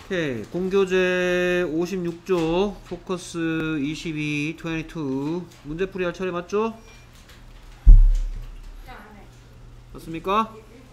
오케이. 공교재 56조, 포커스 22, 22. 문제풀이 할 차례 맞죠? 맞습니까?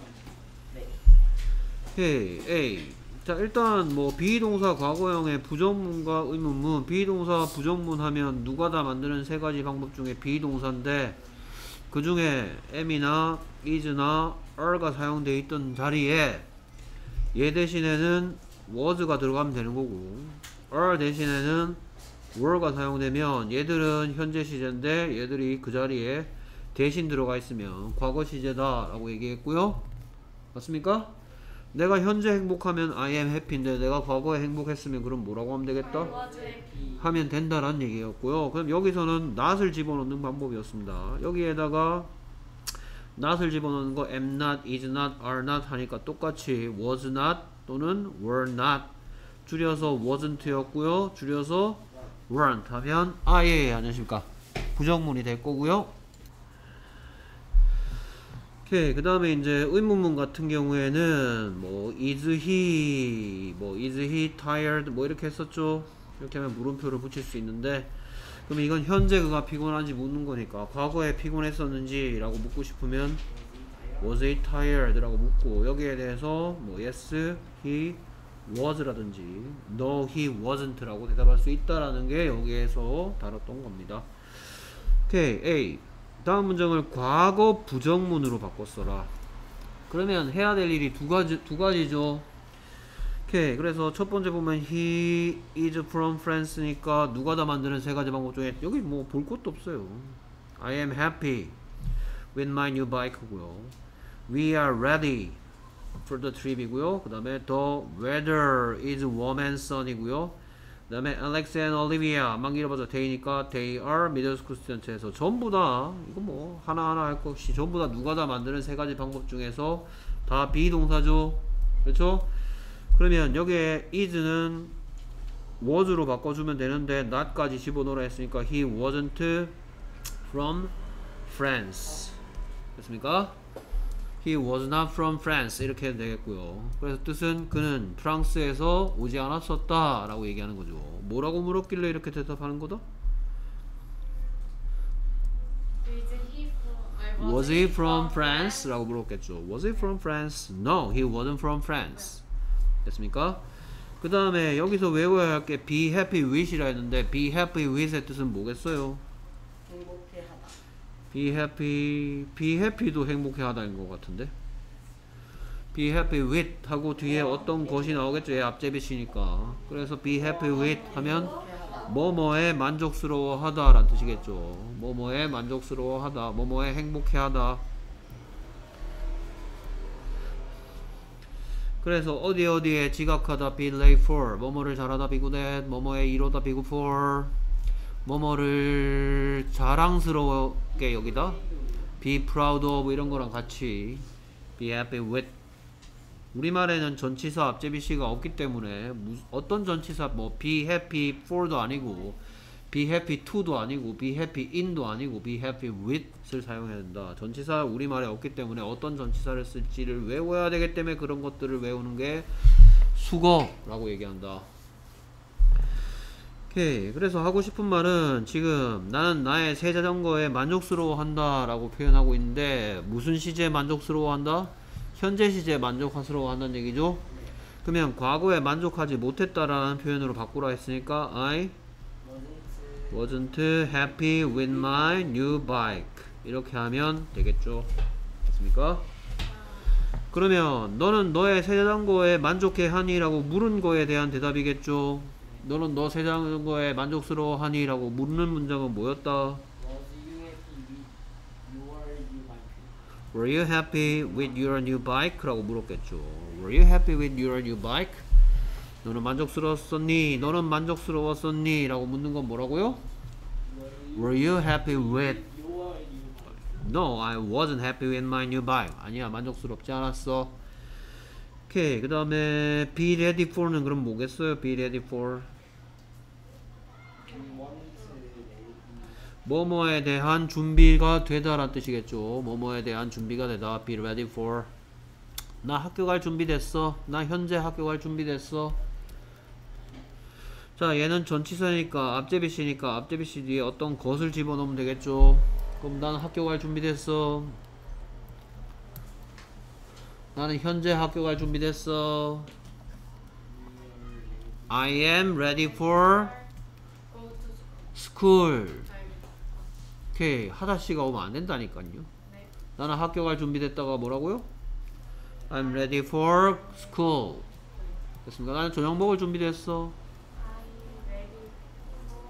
오케이. A. 자, 일단 뭐 비동사 과거형의 부정문과 의문문, 비동사 부정문 하면 누가 다 만드는 세 가지 방법 중에 비동사인데, 그 중에 am이나 is나 are가 사용되어 있던 자리에 얘 대신에는 was가 들어가면 되는 거고, are 대신에는 were가 사용되면 얘들은 현재 시제인데 얘들이 그 자리에 대신 들어가 있으면 과거 시제다 라고 얘기했고요. 맞습니까? 내가 현재 행복하면 I am happy인데 내가 과거에 행복했으면 그럼 뭐라고 하면 되겠다? 하면 된다라는 얘기였고요. 그럼 여기서는 not을 집어넣는 방법이었습니다. 여기에다가 not을 집어넣는 거 am not, is not, are not 하니까 똑같이 was not 또는 were not 줄여서 wasn't 였고요. 줄여서 weren't 하면 아예 안녕하십니까? 부정문이 될 거고요. 오케이. 그 다음에 이제 의문문 같은 경우에는 뭐 is he tired 뭐 이렇게 했었죠. 이렇게 하면 물음표를 붙일 수 있는데, 그럼 이건 현재 그가 피곤한지 묻는 거니까 과거에 피곤했었는지 라고 묻고 싶으면 was he tired 라고 묻고, 여기에 대해서 뭐 yes he was 라든지 no he wasn't 라고 대답할 수 있다라는 게 여기에서 다뤘던 겁니다. 오케이. A. 다음 문장을 과거 부정문으로 바꿨어라. 그러면 해야 될 일이 두 가지죠. 오케이. 그래서 첫 번째 보면 he is from France니까 누가 다 만드는 세 가지 방법 중에 여기 뭐 볼 것도 없어요. I am happy with my new bike고요. We are ready for the trip이고요. 그 다음에 the weather is warm and sun이고요. 그 다음에 Alex and Olivia 막 길어봐서 they니까 they are middle school students에서 전부 다 이거 뭐 하나하나 할 것 없이 전부 다 누가 다 만드는 세 가지 방법 중에서 다 비동사죠. 그렇죠? 그러면 여기에 is는 was로 바꿔주면 되는데 not까지 집어넣으라 했으니까 he wasn't from France 됐습니까? He was not from France 이렇게 해도 되겠고요. 그래서 뜻은 그는 프랑스에서 오지 않았었다 라고 얘기하는 거죠. 뭐라고 물었길래 이렇게 대답하는 거다? Was he from France? 라고 물었겠죠. Was he from France? No, he wasn't from France. 됐습니까? 그 다음에 여기서 외워야 할 게 be happy with이라 했는데 be happy with의 뜻은 뭐겠어요? be happy도 행복해 하다인 것 같은데, be happy with 하고 뒤에 어떤 것이 나오겠죠. 얘 앞제비시니까. 그래서 be happy with 하면 뭐뭐에 만족스러워 하다 라는 뜻이겠죠. 뭐뭐에 만족스러워 하다, 뭐뭐에 행복해 하다. 그래서 어디에 지각하다 be late for, 뭐뭐를 잘하다 be good at, 뭐뭐에 이루다 be good for, 뭐뭐를 자랑스러웠게 여기다 be proud of 이런 거랑 같이 be happy with. 우리말에는 전치사 앞제비시가 없기 때문에 어떤 전치사 뭐 be happy for도 아니고 be happy to도 아니고 be happy in도 아니고 be happy with을 사용해야 된다. 전치사 우리말에 없기 때문에 어떤 전치사를 쓸지를 외워야 되기 때문에 그런 것들을 외우는 게 수거라고 얘기한다. 오케이. 그래서 하고 싶은 말은 지금 나는 나의 새 자전거에 만족스러워한다 라고 표현하고 있는데 무슨 시제에 만족스러워한다? 현재 시제에 만족스러워한다는 얘기죠. 그러면 과거에 만족하지 못했다라는 표현으로 바꾸라 했으니까 I wasn't happy with my new bike 이렇게 하면 되겠죠. 됐습니까? 그러면 너는 너의 새 자전거에 만족해 하니? 라고 물은 거에 대한 대답이겠죠. 너는 너 새 자전거에 만족스러워하니? 라고 묻는 문장은 뭐였다? Were you happy with your new bike? 라고 물었겠죠. Were you happy with your new bike? 너는 만족스러웠었니? 너는 만족스러웠었니? 라고 묻는 건 뭐라고요? Were you happy with? No, I wasn't happy with my new bike. 아니야, 만족스럽지 않았어. 오케이. 그 다음에 be ready for는 그럼 뭐겠어요? be ready for 뭐뭐에 대한 준비가 되다 라는 뜻이겠죠. 뭐뭐에 대한 준비가 되다. be ready for 나 학교 갈 준비 됐어. 나 현재 학교 갈 준비 됐어. 자, 얘는 전치사니까 앞제비씨니까 앞제비씨 뒤에 어떤 것을 집어넣으면 되겠죠. 그럼 나는 학교 갈 준비됐어. 나는 현재 학교 갈 준비됐어. I am ready for Go to school. time. 오케이. 하다씨가 오면 안 된다니까요. 네. 나는 학교 갈 준비됐다가 뭐라고요? I'm ready for school. 됐습니까? 나는 저녁 먹을 준비됐어. I'm ready for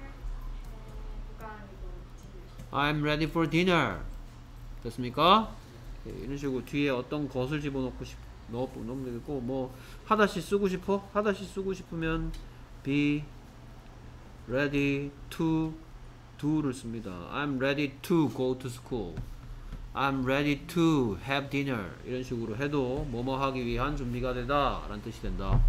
dinner. I'm ready for dinner. 됐습니까? 오케이, 이런 식으로 뒤에 어떤 것을 집어넣고 넣으면 되겠고, 뭐 하다시 쓰고 싶어? 하다시 쓰고 싶으면 be ready to do를 씁니다. I'm ready to go to school. I'm ready to have dinner. 이런 식으로 해도 뭐뭐 하기 위한 준비가 되다 라는 뜻이 된다.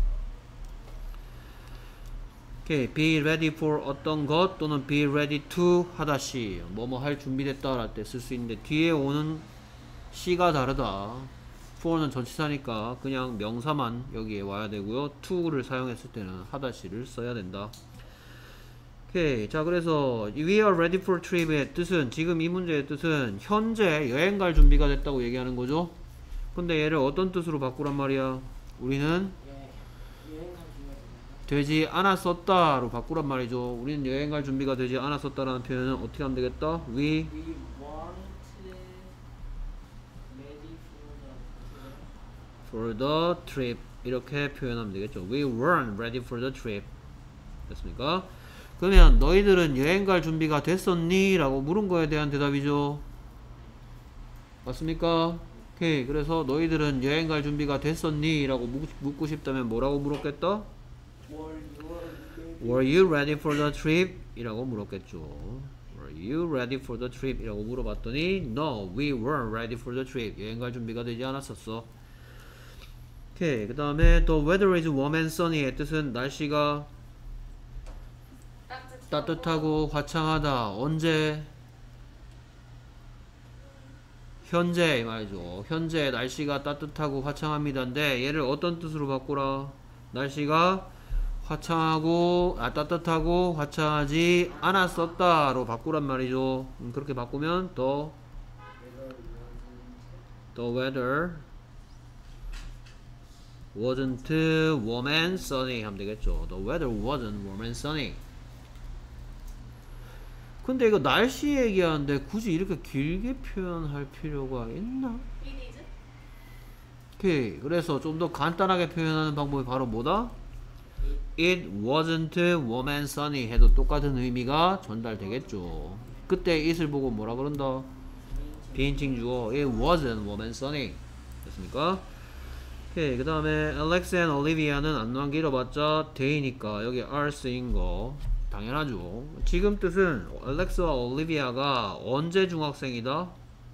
오케이, be ready for 어떤 것 또는 be ready to 하다시 뭐뭐 할 준비됐다 랄 때 쓸 수 있는데 뒤에 오는 시가 다르다. for는 전치사니까 그냥 명사만 여기에 와야 되고요. to를 사용했을 때는 하다시를 써야 된다. 오케이. 자, 그래서 we are ready for trip의 뜻은, 지금 이 문제의 뜻은 현재 여행 갈 준비가 됐다고 얘기하는 거죠. 근데 얘를 어떤 뜻으로 바꾸란 말이야? 우리는 되지 않았었다로 바꾸란 말이죠. 우리는 여행 갈 준비가 되지 않았었다라는 표현은 어떻게 하면 되겠다? We for the trip 이렇게 표현하면 되겠죠. We weren't ready for the trip. 됐습니까? 그러면 너희들은 여행 갈 준비가 됐었니? 라고 물은 거에 대한 대답이죠. 맞습니까? 오케이. 그래서 너희들은 여행 갈 준비가 됐었니? 라고 묻고 싶다면 뭐라고 물었겠다? Were you ready for the trip? 이라고 물었겠죠. Were you ready for the trip? 이라고 물어봤더니 No, we weren't ready for the trip. 여행 갈 준비가 되지 않았었어. 오케이. 그 다음에 The weather is warm and sunny의 뜻은 날씨가 따뜻하고 화창하다. 언제? 현재 말이죠. 현재 날씨가 따뜻하고 화창합니다인데 얘를 어떤 뜻으로 바꾸라? 날씨가 화창하고 따뜻하고 화창하지 않았었다로 바꾸란 말이죠. 그렇게 바꾸면 the weather wasn't warm and sunny 하면 되겠죠. The weather wasn't warm and sunny. 근데 이거 날씨 얘기하는데 굳이 이렇게 길게 표현할 필요가 있나? It is. 오케이. 그래서 좀 더 간단하게 표현하는 방법이 바로 뭐다? It wasn't warm and sunny 해도 똑같은 의미가 전달되겠죠. 그때 it을 보고 뭐라 그런다? 비인칭 주어 It wasn't warm and sunny. 됐습니까? 오케이. 그 다음에 Alex and Olivia는 안만 길어봤자 they니까 여기 are 쓰인 거 당연하죠. 지금 뜻은 알렉스와 올리비아가 언제 중학생이다?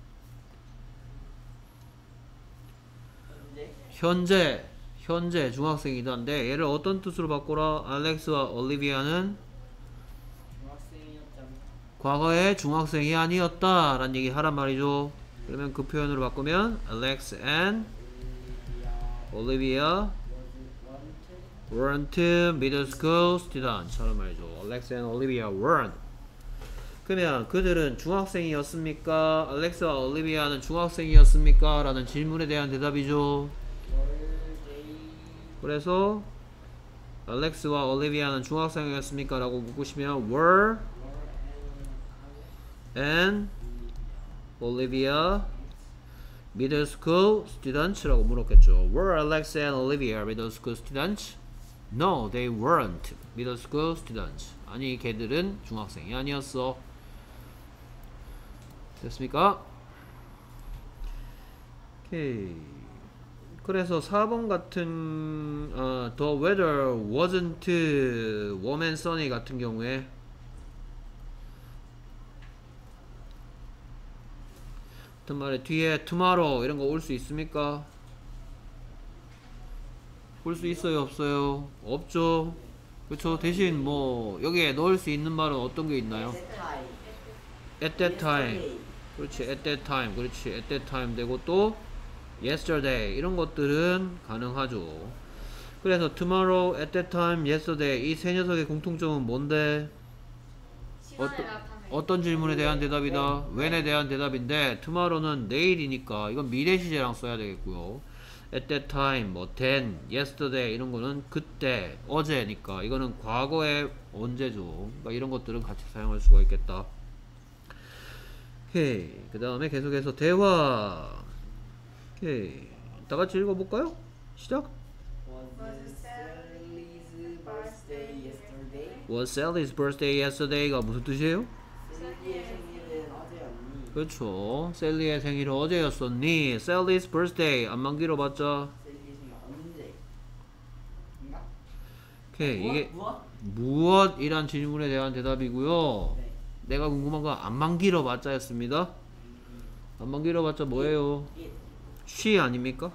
현재 중학생이다인데 얘를 어떤 뜻으로 바꾸라? 알렉스와 올리비아는 과거에 중학생이 아니었다 라는 얘기 하란 말이죠. 그러면 그 표현으로 바꾸면 Alex and Olivia weren't middle school students 하란 말이죠. Alex and Olivia weren't. 그러면 그들은 중학생이었습니까? 알렉스와 올리비아는 중학생이었습니까? 라는 질문에 대한 대답이죠. 그래서 알렉스와 올리비아는 중학생이었습니까? 라고 묻고시면 were and Olivia middle school students 라고 물었겠죠. Were Alex and Olivia middle school students? No, they weren't middle school students. 아니, 걔들은 중학생이 아니었어. 됐습니까? 오케이. 그래서 4번 같은 the weather wasn't warm and sunny 같은 경우에 같은 말에 뒤에 tomorrow 이런 거 올 수 있습니까? 올 수 있어요, 없어요? 없죠. 그렇죠. 대신 뭐 여기에 넣을 수 있는 말은 어떤 게 있나요? at that time. 그렇지. at that time. 그렇지. at that time 되고 또 yesterday 이런 것들은 가능하죠. 그래서 tomorrow, at that time, yesterday 이 세 녀석의 공통점은 뭔데? 시간에 나타내. 어떤 질문에 대한 대답이다? when에 대한 대답인데 tomorrow는 내일이니까 이건 미래 시제랑 써야 되겠고요. at that time, 뭐 then, yesterday 이런 거는 그때, 어제니까 이거는 과거의 언제죠. 그러니까 이런 것들은 같이 사용할 수가 있겠다. 오케이. 그 다음에 계속해서 대화. 오케이. 다 같이 읽어볼까요? 시작. Was Sally's birthday yesterday? Was Sally's birthday yesterday가 무슨 뜻이에요? 셀리의 생일은 어제였니? 그렇죠. 셀리의 생일은 어제였었니? Sally's birthday 안만 길어봤자. 셀리의 생일 언제? 인가? 오케이. 이게 무엇? 무엇이란 질문에 대한 대답이고요. 네. 내가 궁금한 건 안만 길어봤자였습니다. 안만 길어봤자 뭐예요? it. she 아닙니까?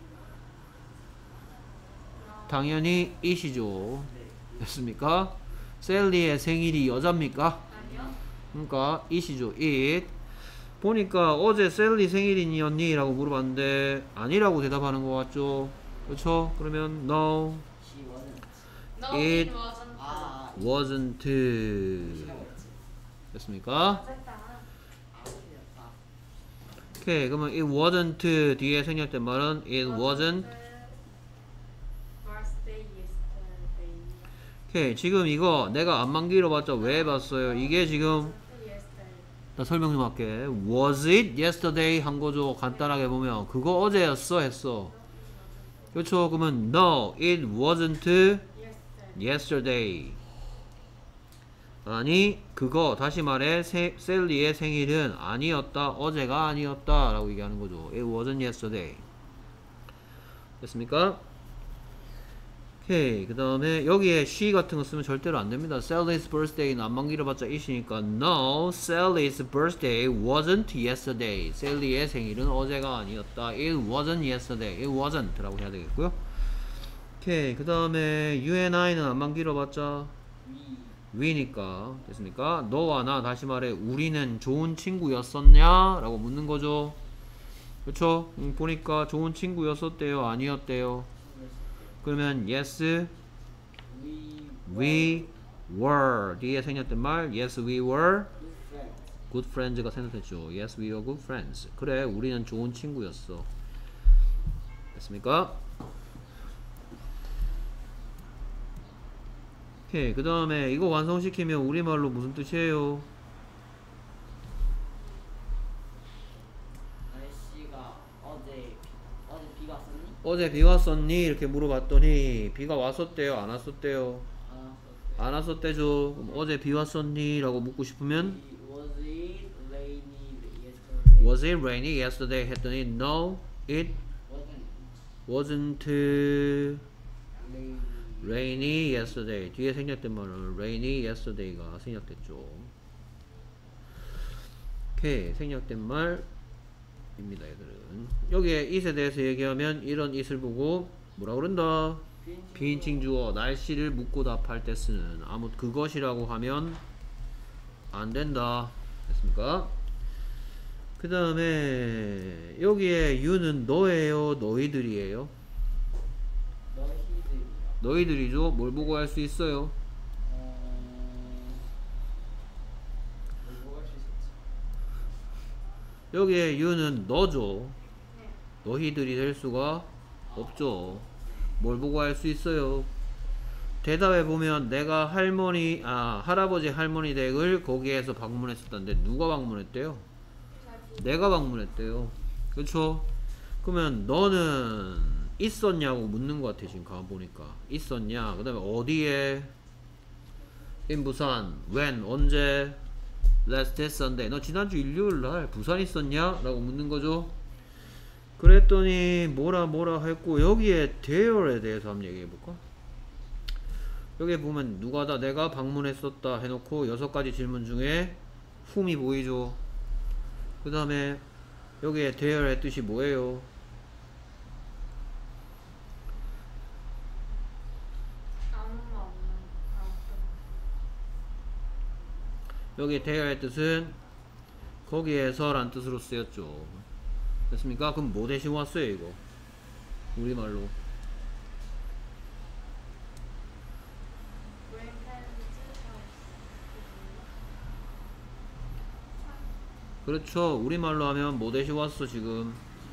당연히 it이죠. 네. 됐습니까? 셀리의 생일이 여자입니까? 아니요. 그러니까 it이죠. it. 보니까 어제 셀리 생일이었니? 라고 물어봤는데 아니라고 대답하는 것 같죠? 그렇죠? 그러면 no, She wasn't. No, It it wasn't. wasn't 시가 뭐였지? 됐습니까? 맞았다. 아, 틀렸다. 오케이. 그러면 it wasn't 뒤에 생략된 말은 it wasn't. Birthday yesterday. 오케이. 지금 이거 내가 안만 길어봤자 왜 봤어요? 이게 지금 Yesterday. 나 설명 좀 할게. Was it yesterday 한 거죠. 간단하게 보면 그거 어제였어 했어. 그렇죠. 그러면 no, it wasn't Yesterday. yesterday. 아니 그거 다시 말해 셀리의 생일은 아니었다. 어제가 아니었다 라고 얘기하는 거죠. It wasn't yesterday. 됐습니까? 오케이. 그 다음에 여기에 she 같은 거 쓰면 절대로 안 됩니다. Sally's birthday는 안만 길어봤자 it이니까 no, Sally's birthday wasn't yesterday. 셀리의 생일은 어제가 아니었다. It wasn't yesterday. It wasn't 라고 해야 되겠고요. 오케이. 그 다음에 you and I는 안만 길어봤자 we니까 됐습니까? 너와 나 다시 말해 우리는 좋은 친구였었냐? 라고 묻는 거죠. 그쵸? 보니까 좋은 친구였었대요? 아니었대요? 그러면 yes, we were 뒤에 생겼던 말 yes, we were good friends가 생겼죠. yes, we were good friends. 그래 우리는 좋은 친구였어. 됐습니까? 오케이. 그 다음에 이거 완성시키면 우리말로 무슨 뜻이에요? 날씨가 어제 비가 왔었니? 어제 비 왔었니? 이렇게 물어봤더니 비가 왔었대요? 안 왔었대요? 아, 안 왔었대죠. 그럼 어제 비 왔었니? 라고 묻고 싶으면 Was Was it rainy yesterday? it rainy yesterday? 했더니 No, it Wasn't wasn't rainy. rainy yesterday. 뒤에 생략된 말은 rainy yesterday가 생략됐죠. 오케이. 생략된 말입니다. 얘들은 여기에 it에 대해서 얘기하면 이런 it을 보고 뭐라 그런다? 비인칭 주어 날씨를 묻고 답할 때 쓰는 아무 그것이라고 하면 안 된다. 됐습니까? 그 다음에 여기에 you는 너예요? 너희들이에요? 너희들이요. 너희들이죠? 뭘 보고 할 수 있어요? 뭐 할 수 있었지? 여기에 you는 너죠? 네. 너희들이 될 수가 없죠. 뭘 보고 할 수 있어요? 대답해 보면 내가 할아버지 할머니 댁을 거기에서 방문했었다는데 누가 방문했대요? 내가 방문했대요. 그쵸? 그러면 너는 있었냐고 묻는 것 같아. 지금 가만 보니까 있었냐. 그 다음에 어디에? in 부산. when 언제? last Sunday. 너 지난주 일요일날 부산 있었냐? 라고 묻는 거죠. 그랬더니 뭐라 했고 여기에 there에 대해서 한번 얘기해볼까? 여기 보면 누가다 내가 방문했었다 해놓고 6가지 질문 중에 whom이 보이죠. 그 다음에 여기에 there의 뜻이 뭐예요? 아무나 없는 여기 there의 뜻은 거기에서 란 뜻으로 쓰였죠. 됐습니까? 그럼 뭐 대신 왔어요 이거? 우리말로 그렇죠. 우리말로 하면 뭐 대신 왔어 지금?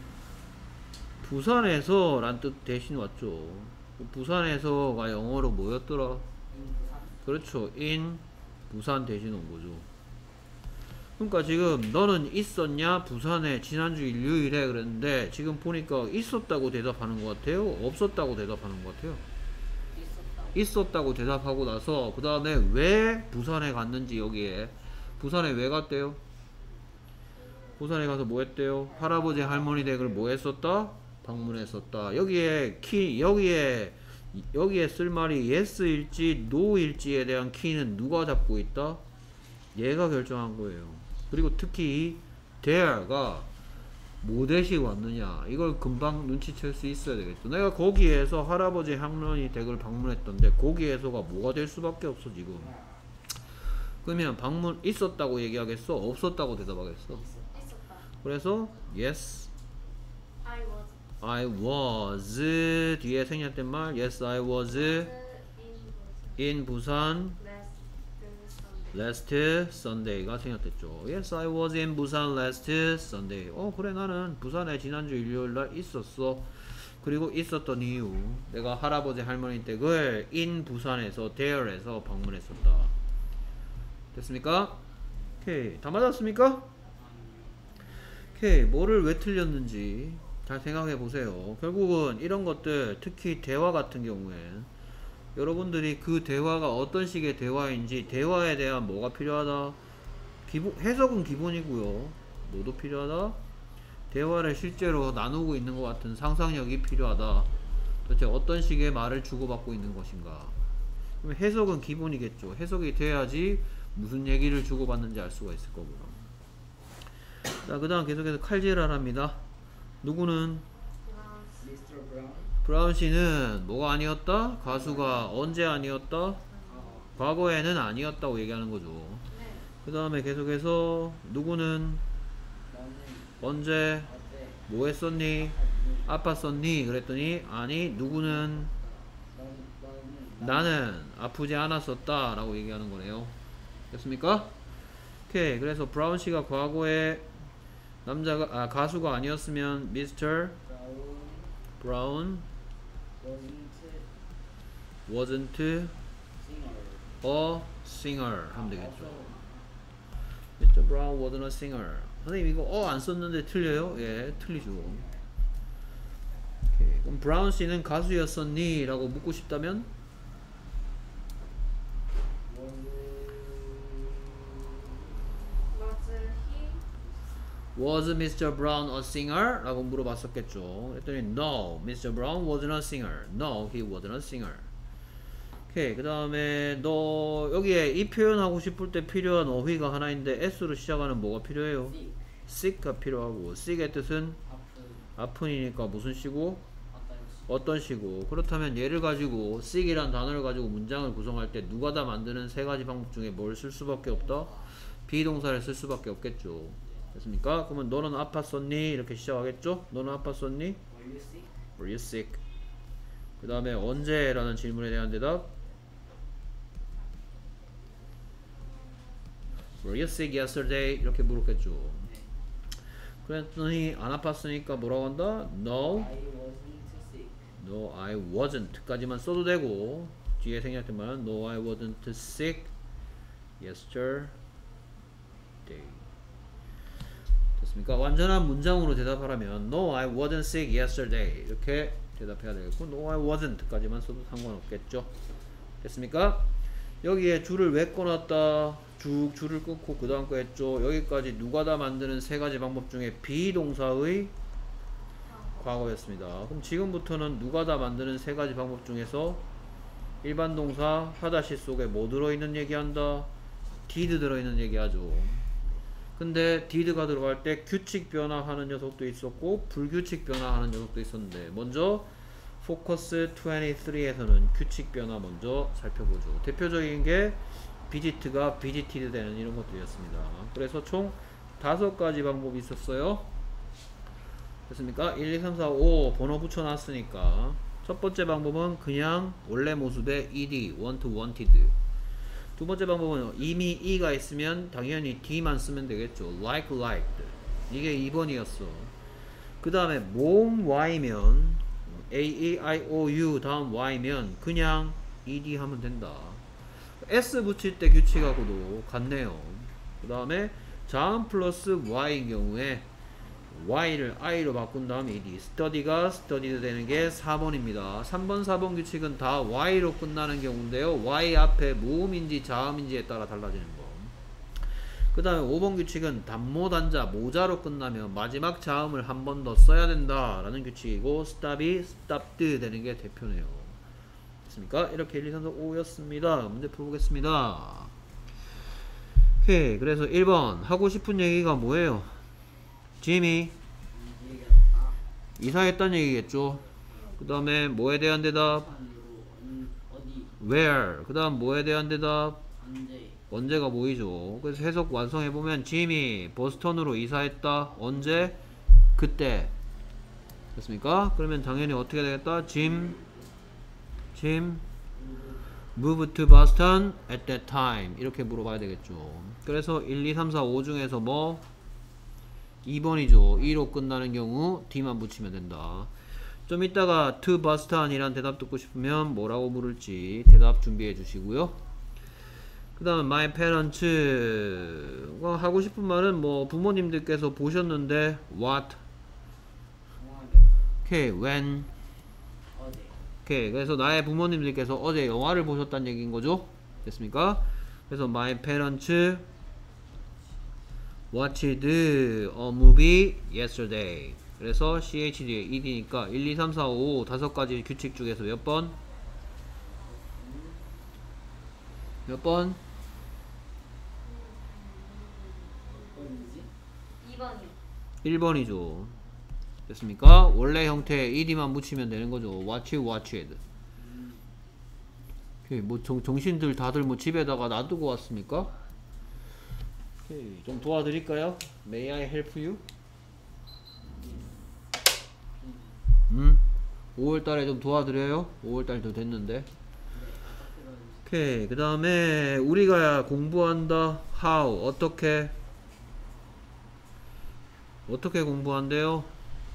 부산에서 란 뜻 대신 왔죠. 부산에서가 영어로 뭐였더라? 인부산. 그렇죠. in 부산 대신 온 거죠. 그러니까 지금 너는 있었냐? 부산에 지난주 일요일에 그랬는데 지금 보니까 있었다고 대답하는 것 같아요? 없었다고 대답하는 것 같아요? 있었다. 있었다고 대답하고 나서 그 다음에 왜 부산에 갔는지 여기에 부산에 왜 갔대요? 부산에 가서 뭐 했대요? 할아버지 할머니 댁을 뭐 했었다? 방문했었다. 여기에 쓸 말이 yes일지 no일지에 대한 키는 누가 잡고 있다? 얘가 결정한 거예요. 그리고 특히 이 there가 뭐 대시 왔느냐 이걸 금방 눈치챌 수 있어야 되겠죠. 내가 거기에서 할아버지 할머니 댁을 방문했던데 거기에서가 뭐가 될 수밖에 없어 지금. 그러면 방문 있었다고 얘기하겠어? 없었다고 대답하겠어? 있었다. 그래서 yes I was I was 뒤에 생략된 말 yes I was in 부산 last last Sunday. Sunday가 생략됐죠. Yes I was in 부산 last Sunday. 그래 나는 부산에 지난주 일요일날 있었어. 그리고 있었던 이유 내가 할아버지 할머니 댁을 in 부산에서 there에서 방문했었다. 됐습니까? 오케이 다 맞았습니까? 오케이 뭐를 왜 틀렸는지 잘 생각해 보세요. 결국은 이런 것들 특히 대화 같은 경우엔 여러분들이 그 대화가 어떤 식의 대화인지 대화에 대한 뭐가 필요하다? 해석은 기본이고요. 뭐도 필요하다? 대화를 실제로 나누고 있는 것 같은 상상력이 필요하다. 도대체 어떤 식의 말을 주고받고 있는 것인가? 그럼 해석은 기본이겠죠. 해석이 돼야지 무슨 얘기를 주고받는지 알 수가 있을 거고요. 자, 그 다음 계속해서 칼질하랍니다. 누구는? Mr. Brown. 브라운 씨는 뭐가 아니었다? 가수가 언제 아니었다? 과거에는 아니었다고 얘기하는 거죠. 네. 그 다음에 계속해서 누구는 너는 언제 어때? 뭐 했었니? 아팠었니? 그랬더니 아니 누구는 너는 나는 아프지 않았었다 라고 얘기하는 거네요. 됐습니까? 오케이. 그래서 브라운 씨가 과거에 가수가 아니었으면 Mr. Brown Brown wasn't wasn't singer. a singer 하면 되겠죠. Mr. Brown wasn't a singer. 선생님 이거 안 썼는데 틀려요? 예, 틀리죠. 오케이. 그럼 브라운 씨는 가수였었니? 라고 묻고 싶다면 Was Mr. Brown a singer? 라고 물어봤었겠죠. 그랬더니 No, Mr. Brown wasn't a singer. No, he wasn't a singer. 오케이. 그 다음에 너 여기에 이 표현하고 싶을 때 필요한 어휘가 하나 있는데 S로 시작하는 뭐가 필요해요? sick. sick가 필요하고 sick의 뜻은 아픈. 아픈이니까 무슨 시고? 어떤 시. 어떤 시고. 그렇다면 얘를 가지고 sick이란 단어를 가지고 문장을 구성할 때 누가 다 만드는 세 가지 방법 중에 뭘 쓸 수밖에 없다? 비동사를 쓸 수밖에 없겠죠. 됐습니까? 그러면 너는 아팠었니? 이렇게 시작하겠죠? 너는 아팠었니? Were you sick? Were you sick? 그 다음에 언제? 라는 질문에 대한 대답 Were you sick yesterday? 이렇게 물었겠죠. 네. 그랬더니 안 아팠으니까 뭐라고 한다? No, I wasn't sick. no I wasn't 까지만 써도 되고 뒤에 생략된 말은 No I wasn't sick yesterday. 됐습니까? 완전한 문장으로 대답하라면 No I wasn't sick yesterday 이렇게 대답해야 되겠고 No I wasn't 까지만 써도 상관없겠죠. 됐습니까? 여기에 줄을 왜 꺼놨다? 줄을 끊고 그 다음 거 했죠. 여기까지 누가 다 만드는 세 가지 방법 중에 비동사의 과거였습니다. 그럼 지금부터는 누가 다 만드는 세 가지 방법 중에서 일반 동사 하다시 속에 뭐 들어있는 얘기한다? did 들어있는 얘기하죠. 근데 did가 들어갈 때 규칙 변화하는 녀석도 있었고 불규칙 변화하는 녀석도 있었는데 먼저 포커스 23에서는 규칙 변화 먼저 살펴보죠. 대표적인 게 visit가 visited 되는 이런 것들이었습니다. 그래서 총 5가지 방법이 있었어요. 됐습니까? 1, 2, 3, 4, 5 번호 붙여놨으니까 첫 번째 방법은 그냥 원래 모습의 ed, want, wanted. 두 두 번째 방법은 이미 e가 있으면 당연히 d만 쓰면 되겠죠. like, liked. 이게 2번이었어. 그 다음에 모음 y면 a, e, i, o, u 다음 y면 그냥 ed 하면 된다. s 붙일 때 규칙하고도 같네요. 그 다음에 자음 플러스 y인 경우에 y를 i로 바꾼 다음 ed. study가 studied 되는 게 4번입니다. 3번, 4번 규칙은 다 y로 끝나는 경우인데요. y 앞에 모음인지 자음인지에 따라 달라지는 거. 그 다음에 5번 규칙은 단모, 단자, 모자로 끝나면 마지막 자음을 한 번 더 써야 된다 라는 규칙이고 stop이 stopped 되는 게 대표네요. 됐습니까? 이렇게 1, 2, 3, 4, 5였습니다. 문제 풀어보겠습니다. 오케이. 그래서 1번 하고 싶은 얘기가 뭐예요? 짐이 이사했다는 얘기겠죠. 그 다음에 뭐에 대한 대답? 어디 where. 그 다음 뭐에 대한 대답? 언제 언제가 보이죠. 그래서 해석 완성해보면 짐이 보스턴으로 이사했다. 언제? 그때. 됐습니까? 그러면 당연히 어떻게 되겠다? 짐 moved to Boston at that time. 이렇게 물어봐야 되겠죠. 그래서 1, 2, 3, 4, 5 중에서 뭐? 2번이죠. 2로 끝나는 경우 D만 붙이면 된다. 좀 이따가 to Boston 이란 대답 듣고 싶으면 뭐라고 물을지 대답 준비해 주시고요. 그 다음에 my parents 하고 싶은 말은 뭐 부모님들께서 보셨는데 what, 동화를 okay, when, 어제 okay. 그래서 나의 부모님들께서 어제 영화를 보셨다는 얘기인 거죠. 됐습니까? 그래서 my parents watched a movie yesterday. 그래서 CHD에 ED니까 1, 2, 3, 4, 5 다섯 가지 규칙 중에서 몇 번? 몇 번? 2번이지? 1번이죠. 됐습니까? 원래 형태에 ed만 붙이면 되는 거죠. watched. 오케이, 뭐 정신들 다들 뭐 집에다가 놔두고 왔습니까? 오케이, 좀 도와드릴까요? May I help you? 5월달에 좀 도와드려요? 5월달도 됐는데. 오케이, 그 다음에 우리가 공부한다. How? 어떻게 공부한대요?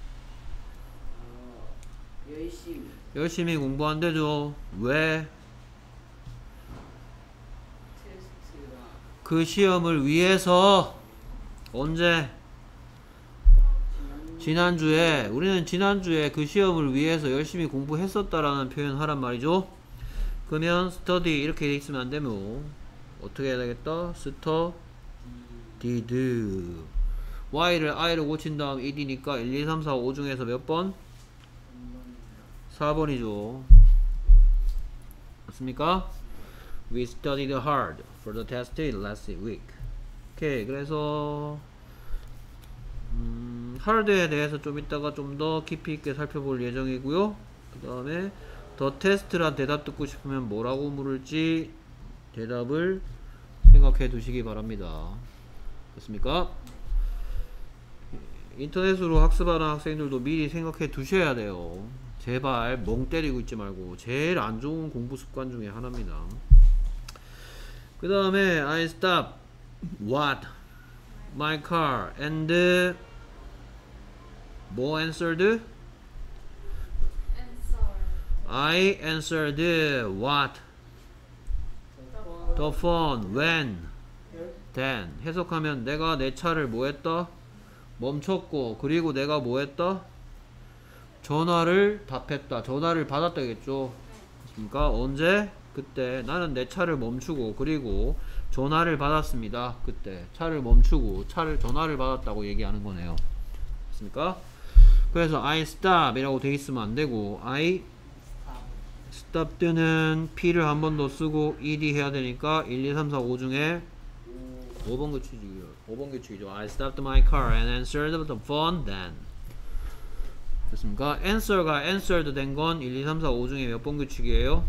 열심히 공부한대죠. 왜? 테스트가 그 시험을 위해서. 언제? 지난주에. 우리는 지난주에 그 시험을 위해서 열심히 공부했었다라는 표현 하란 말이죠. 그러면 study 이렇게 돼 있으면 안 되면 어떻게 해야 되겠다? did. y를 i로 고친 다음 ed니까 1, 2, 3, 4, 5 중에서 몇 번? 4번이죠. 맞습니까? We studied hard for the test last week. 오케이, 그래서 hard에 대해서 좀 이따가 좀 더 깊이 있게 살펴볼 예정이고요. 그 다음에 the test란 대답 듣고 싶으면 뭐라고 물을지 대답을 생각해 두시기 바랍니다. 됐습니까? 인터넷으로 학습하는 학생들도 미리 생각해 두셔야 돼요. 제발 멍 때리고 있지 말고. 제일 안 좋은 공부 습관 중에 하나입니다. 그 다음에 I stopped what? my car and 뭐 answered? I answered what? the phone when? then. 해석하면 내가 내 차를 뭐 했다? 멈췄고, 그리고 내가 뭐 했다? 전화를 답했다. 전화를 받았다겠죠. 그러니까 언제? 그때. 나는 내 차를 멈추고 그리고 전화를 받았습니다. 그때 차를 멈추고 전화를 받았다고 얘기하는 거네요. 됐습니까? 그래서 I stop 이라고 돼 있으면 안 되고 I stopped는 P를 한 번 더 쓰고 ed 해야 되니까 1, 2, 3, 4, 5 중에 5번 규칙이죠. I stopped my car and answered the phone then. 됐습니까? answer가 answered 된 건 1, 2, 3, 4, 5 중에 몇 번 규칙이에요?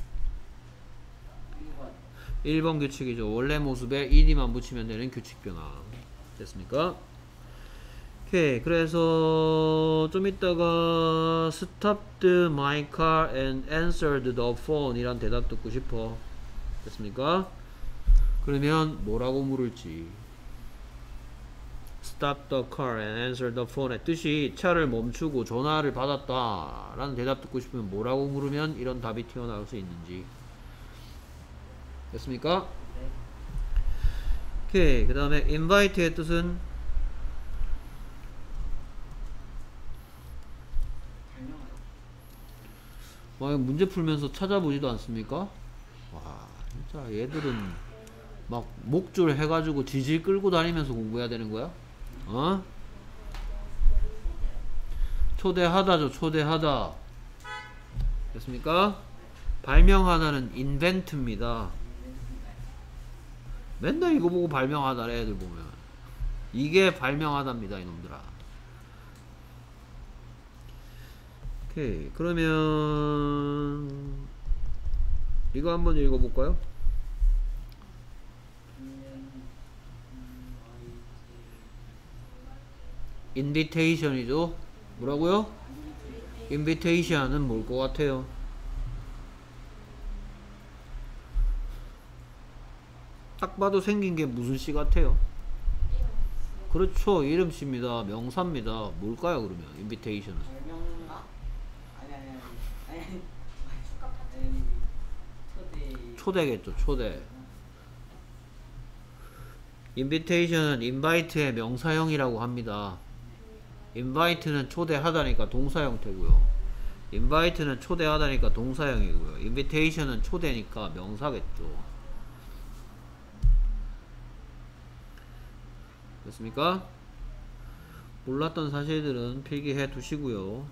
1번 규칙이죠. 원래 모습에 ed만 붙이면 되는 규칙 변화. 됐습니까? 오케이. 그래서 좀 이따가 stopped my car and answered the phone 이란 대답 듣고 싶어. 됐습니까? 그러면 뭐라고 물을지. Stop the car and answer the phone의 뜻이 차를 멈추고 전화를 받았다 라는 대답 듣고 싶으면 뭐라고 물으면 이런 답이 튀어나올 수 있는지. 됐습니까? 네. 오케이. 그 다음에 invite의 뜻은 설명하다. 와, 이거 문제 풀면서 찾아보지도 않습니까? 와, 진짜 얘들은 막 목줄 해가지고 지질 끌고 다니면서 공부해야 되는 거야? 어? 초대하다죠. 초대하다. 됐습니까? 발명하다는 invent입니다. 맨날 이거 보고 발명하다래 애들 보면. 이게 발명하답니다 이놈들아. 오케이. 그러면 이거 한번 읽어볼까요? invitation이죠. 뭐라고요? invitation은 뭘 것 같아요? 딱 봐도 생긴 게 무슨 시 같아요? 그렇죠. 이름씨입니다. 명사입니다. 뭘까요 그러면? invitation은 설명가? 아니. 축하 파티. 아니, 초대. 초대겠죠. 초대. invitation은 invite의 명사형이라고 합니다. invite는 초대하다니까 동사 형태고요. invite는 초대하다니까 동사형이고요. invitation은 초대니까 명사겠죠. 됐습니까? 몰랐던 사실들은 필기해 두시고요.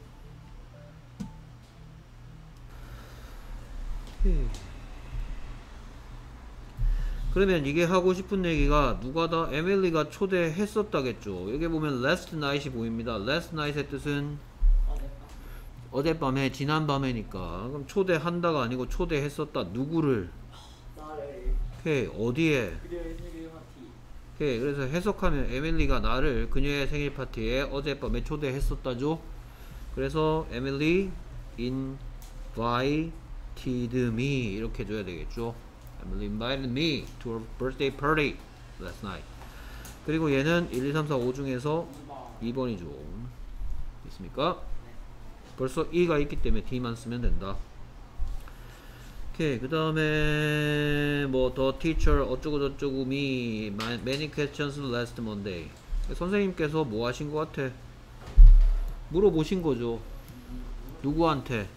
그러면 이게 하고 싶은 얘기가 누가 다 에밀리가 초대했었다겠죠. 여기 보면 last night이 보입니다. last night의 뜻은 어젯밤에, 지난밤에니까. 그럼 초대한다가 아니고 초대했었다. 누구를? 나를. 오케이. 어디에? 그녀의 생일 파티. 오케이. 그래서 해석하면 에밀리가 나를 그녀의 생일 파티에 어젯밤에 초대했었다죠. 그래서 에밀리 invited me 이렇게 해줘야 되겠죠. Emily invited me to her birthday party last night. 그리고 얘는 1, 2, 3, 4, 5 중에서 2번이죠. 있습니까? 벌써 E가 있기 때문에 D만 쓰면 된다. 오케이. 그 다음에 뭐 the teacher 어쩌고 저쩌고 me many questions last Monday. 선생님께서 뭐 하신 것 같아? 물어보신 거죠. 누구한테?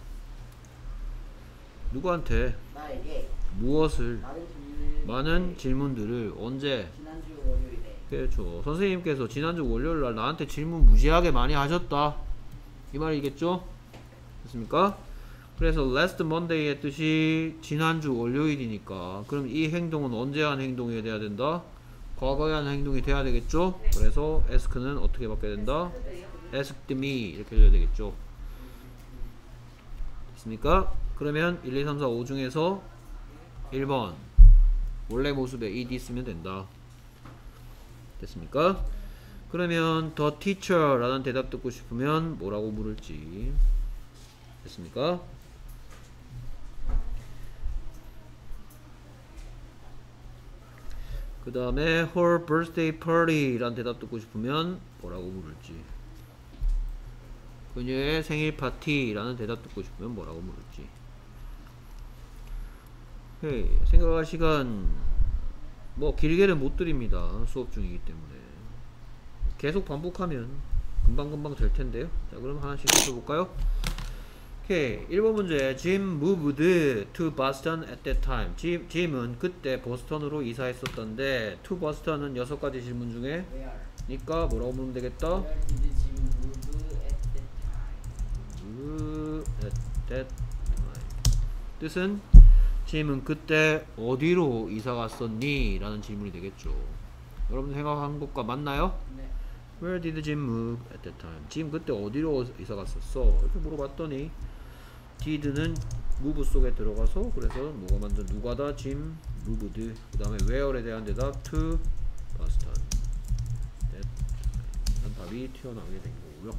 누구한테? 나에게 무엇을? 많은 질문을 많은 질문들을 언제? 지난주 월요일에. 그렇죠. 선생님께서 지난주 월요일날 나한테 질문 무지하게 많이 하셨다 이 말이겠죠? 됐습니까? 그래서 last Monday의 뜻이 지난주 월요일이니까 그럼 이 행동은 언제 한 행동이 돼야 된다? 과거에 한 행동이 돼야 되겠죠? 그래서 ask는 어떻게 바뀌어야 된다? asked me 이렇게 해줘야 되겠죠? 됐습니까? 그러면 1, 2, 3, 4, 5 중에서 1번 원래 모습에 ed 쓰면 된다. 됐습니까? 그러면 the teacher 라는 대답 듣고 싶으면 뭐라고 물을지. 됐습니까? 그 다음에 her birthday party 라는 대답 듣고 싶으면 뭐라고 물을지. 그녀의 생일 파티 라는 대답 듣고 싶으면 뭐라고 물을지. 헤이, 생각할 시간 뭐 길게는 못 드립니다. 수업 중이기 때문에 계속 반복하면 금방금방 될 텐데요. 자, 그럼 하나씩 해볼까요? 오케이. 1번 문제. Jim moved to Boston at that time. Jim은 그때 보스턴으로 이사했었던데 to Boston은 6가지 질문 중에 Where? 니까 뭐라고 물으면 되겠다? Where did Jim move at that time? at that time. 뜻은 Jim은 그때 어디로 이사 갔었니? 라는 질문이 되겠죠. 여러분 생각한 것과 맞나요? 네. Where did Jim move at that time? Jim 그때 어디로 이사 갔었어? 이렇게 물어봤더니 did는 move 속에 들어가서 그래서 뭐가 먼저 누가다 Jim moved 그 다음에 where에 대한 대답 to Boston. 한 답이 튀어나오게 된 거고요.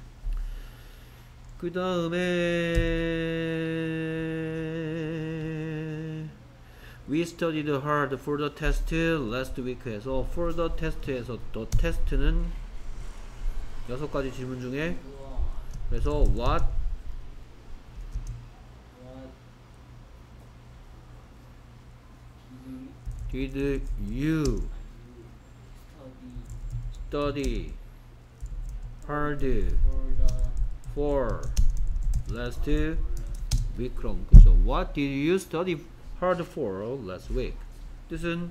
그 다음에 We studied hard for the test last week에서 for the test에서 the test는 6가지 질문 중에 무엇 그래서 what did you study hard for last week? 그럼 그죠? What did you study hard for last week? 뜻은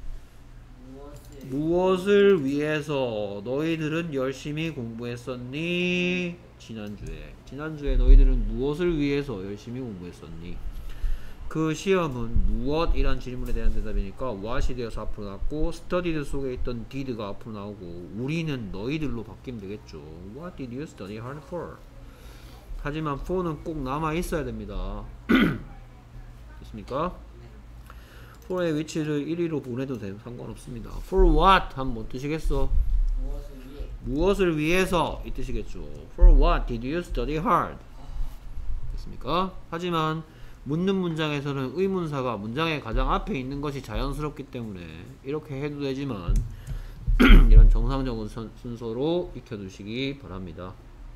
무엇을 위해서 너희들은 열심히 공부했었니? 지난주에 너희들은 무엇을 위해서 열심히 공부했었니? 그 시험은 무엇이란 질문에 대한 대답이니까 what이 되어서 앞으로 나왔고 studied 속에 있던 did가 앞으로 나오고 우리는 너희들로 바뀌면 되겠죠. What did you study hard for? 하지만 for는 꼭 남아 있어야 됩니다. 됐습니까? for의 위치를 1위로 보내도 상관없습니다. for what 하면 뭐 뜻이겠어? 무엇을 위해서 이 뜻이겠죠. For what did you study hard? 됐습니까? 하지만 묻는 문장에서는 의문사가 문장의 가장 앞에 있는 것이 자연스럽기 때문에 이렇게 해도 되지만 이런 정상적인 순서로 익혀두시기 바랍니다.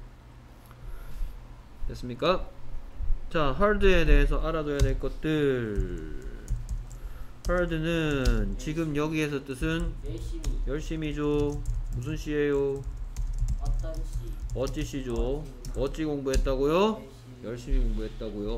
됐습니까? 자, hard에 대해서 알아둬야 될 것들. hard는 지금 여기에서 뜻은 열심히죠. 무슨 시예요? 어떤 시 어찌 시죠? 어찌 공부했다고요? 열심히 공부했다고요.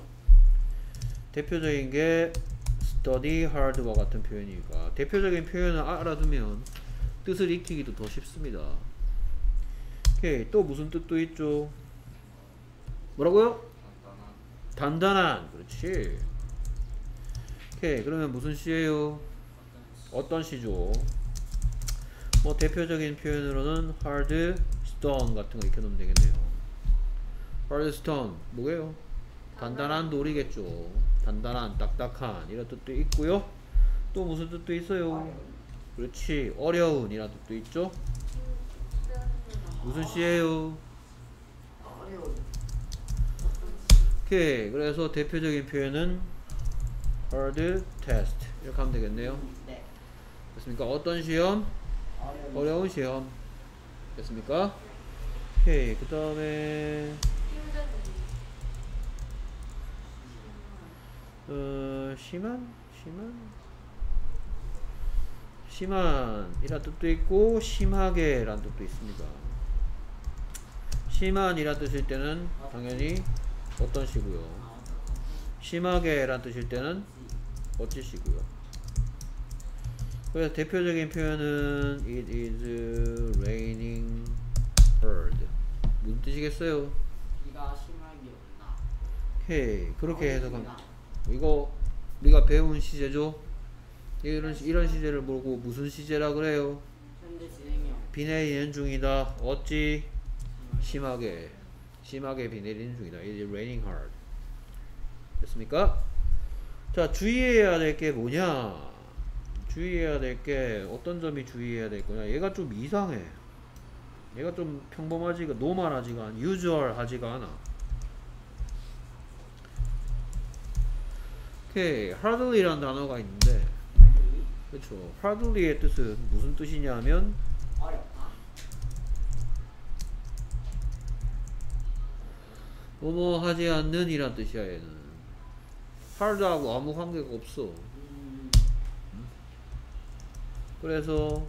대표적인 게 study hard와 같은 표현이니까 대표적인 표현을 알아두면 뜻을 익히기도 더 쉽습니다. 오케이, 또 무슨 뜻도 있죠? 뭐라고요? 단단한. 그렇지. 오케이, 그러면 무슨 시예요? 어떤 시죠? 뭐 대표적인 표현으로는 hard stone 같은 거 익혀놓으면 되겠네요. hard stone 뭐예요? 단단한 돌이겠죠. 단단한, 딱딱한 이런 뜻도 있고요. 또 무슨 뜻도 있어요? 그렇지, 어려운 이란 뜻도 있죠. 무슨 시예요? 오케이, 그래서 대표적인 표현은 hard test 이렇게 하면 되겠네요. 네. 됐습니까? 어떤 시험? 어려운 시험. 됐습니까? 오케이, 그 다음에 심한 이란 뜻도 있고 심하게 란 뜻도 있습니다. 심한 이란 뜻일 때는 당연히 어떤 시고요. 심하게 란 뜻일 때는 어찌 시고요. 그래서 대표적인 표현은 it is raining hard. 무슨 뜻이겠어요? 비가 심하게 온다. 오케이, 그렇게 해석하면 이거 우리가 배운 시제죠. 이런 시제를 모르고 무슨 시제라 그래요? 현재 진행형. 비 내리는 중이다. 어찌? 심하게 비 내리는 중이다. It is raining hard. 됐습니까? 자, 주의해야 될 게 뭐냐? 주의해야 될 게 어떤 점이 주의해야 될 거냐? 얘가 좀 이상해. 얘가 좀 평범하지가, 노멀하지가 않아. 유주얼하지가 않아. 오케이, hardly라는 단어가 있는데, 그렇죠. hardly의 뜻은 무슨 뜻이냐면 어렵다. 뭐뭐 하지 않는 이란 뜻이야. 얘는 hard하고 아무 관계가 없어. 그래서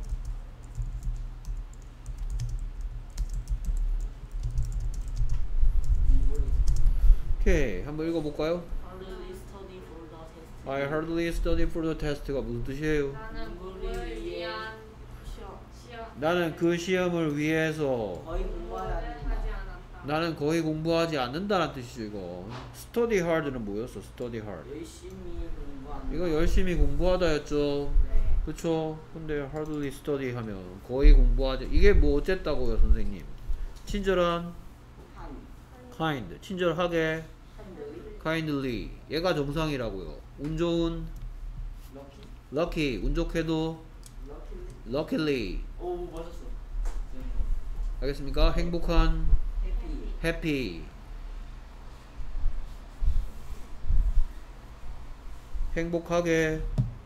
오케이, 한번 읽어볼까요? Hardly study for the test. I hardly study for the test가 무슨 뜻이에요? 나는 그걸 위한 시험. 나는 그 시험을 위해서 거의 공부하지 않는다. 하지 않았다. 나는 거의 공부하지 않는다는 뜻이죠. 이거 study hard는 뭐였어? study hard 열심히 공부하는. 이거 열심히 공부하다였죠. 네. 그쵸? 근데 hardly study 하면 거의 공부하지, 이게 뭐 어쨌다고요 선생님? 친절한 한. kind, 친절하게 한들. kindly, 얘가 정상이라고요. 운 좋은 럭키. lucky, 운 좋게도 럭키. luckily. 오 맞았어. 알겠습니까? 행복한 해피. happy. 행복하게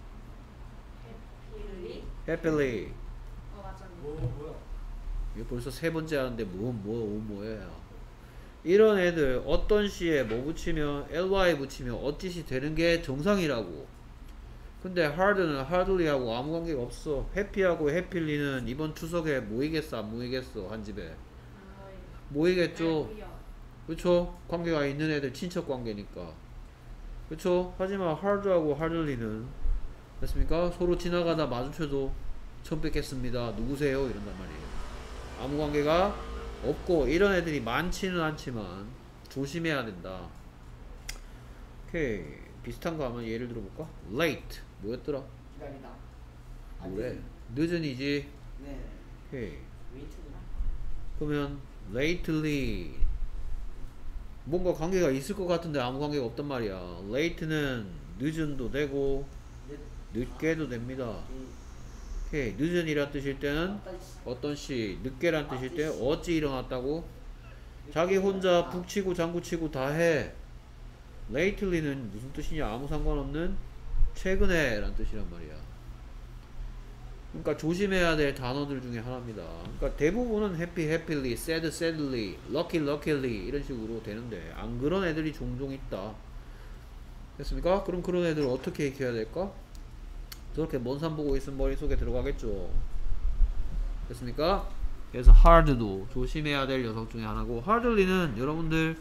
해피리. happily. 맞아. 뭐야? 이거 벌써 세 번째 하는데 뭐예요. 이런 애들 어떤 시에 뭐 붙이면 ly 붙이면 어찌시 되는 게 정상이라고. 근데 hard는 hardly하고 아무 관계가 없어. happy하고 happy는 이번 추석에 모이겠어 안 모이겠어 한 집에 모이겠죠. 그쵸? 관계가 있는 애들 친척 관계니까. 그쵸? 하지만 hard하고 hardly는 됐습니까? 서로 지나가다 마주쳐도 처음 뵙겠습니다 누구세요? 이런단 말이에요. 아무 관계가 없고 이런 애들이 많지는 않지만 조심해야 된다. 오케이. 비슷한 거 한번 예를 들어볼까? late 뭐였더라? 기다리다. 뭐래? 늦은이지. 네. 오케이. 웨이트구나. 그러면 lately 뭔가 관계가 있을 것 같은데 아무 관계가 없단 말이야. late는 늦은도 되고 늦게도 됩니다. 오케이. 늦은이란 뜻일 때는 어떤 시, 늦게란 뜻일 때 어찌 일어났다고? 자기 혼자 북치고 장구치고 다 해. lately는 무슨 뜻이냐? 아무 상관없는 최근에 란 뜻이란 말이야. 그러니까 조심해야 될 단어들 중에 하나입니다. 그러니까 대부분은 happy, happily, sad, sadly, lucky, luckily 이런 식으로 되는데 안 그런 애들이 종종 있다. 됐습니까? 그럼 그런 애들 어떻게 익혀야 될까? 저렇게 먼 산 보고 있으면 머릿속에 들어가겠죠. 됐습니까? 그래서 hard도 조심해야 될 녀석 중에 하나고 hardly는 여러분들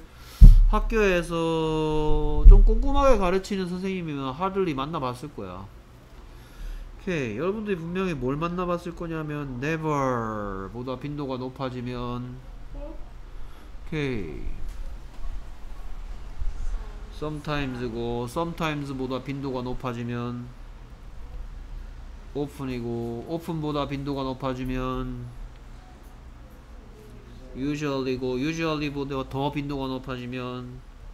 학교에서 좀 꼼꼼하게 가르치는 선생님이면 hardly 만나봤을 거야. 오케이. 여러분들이 분명히 뭘 만나봤을 거냐면 never 보다 빈도가 높아지면 오케이 sometimes고 sometimes 보다 빈도가 높아지면 often이고 often보다 빈도가 높아지면 usually고 usually보다 더 빈도가 높아지면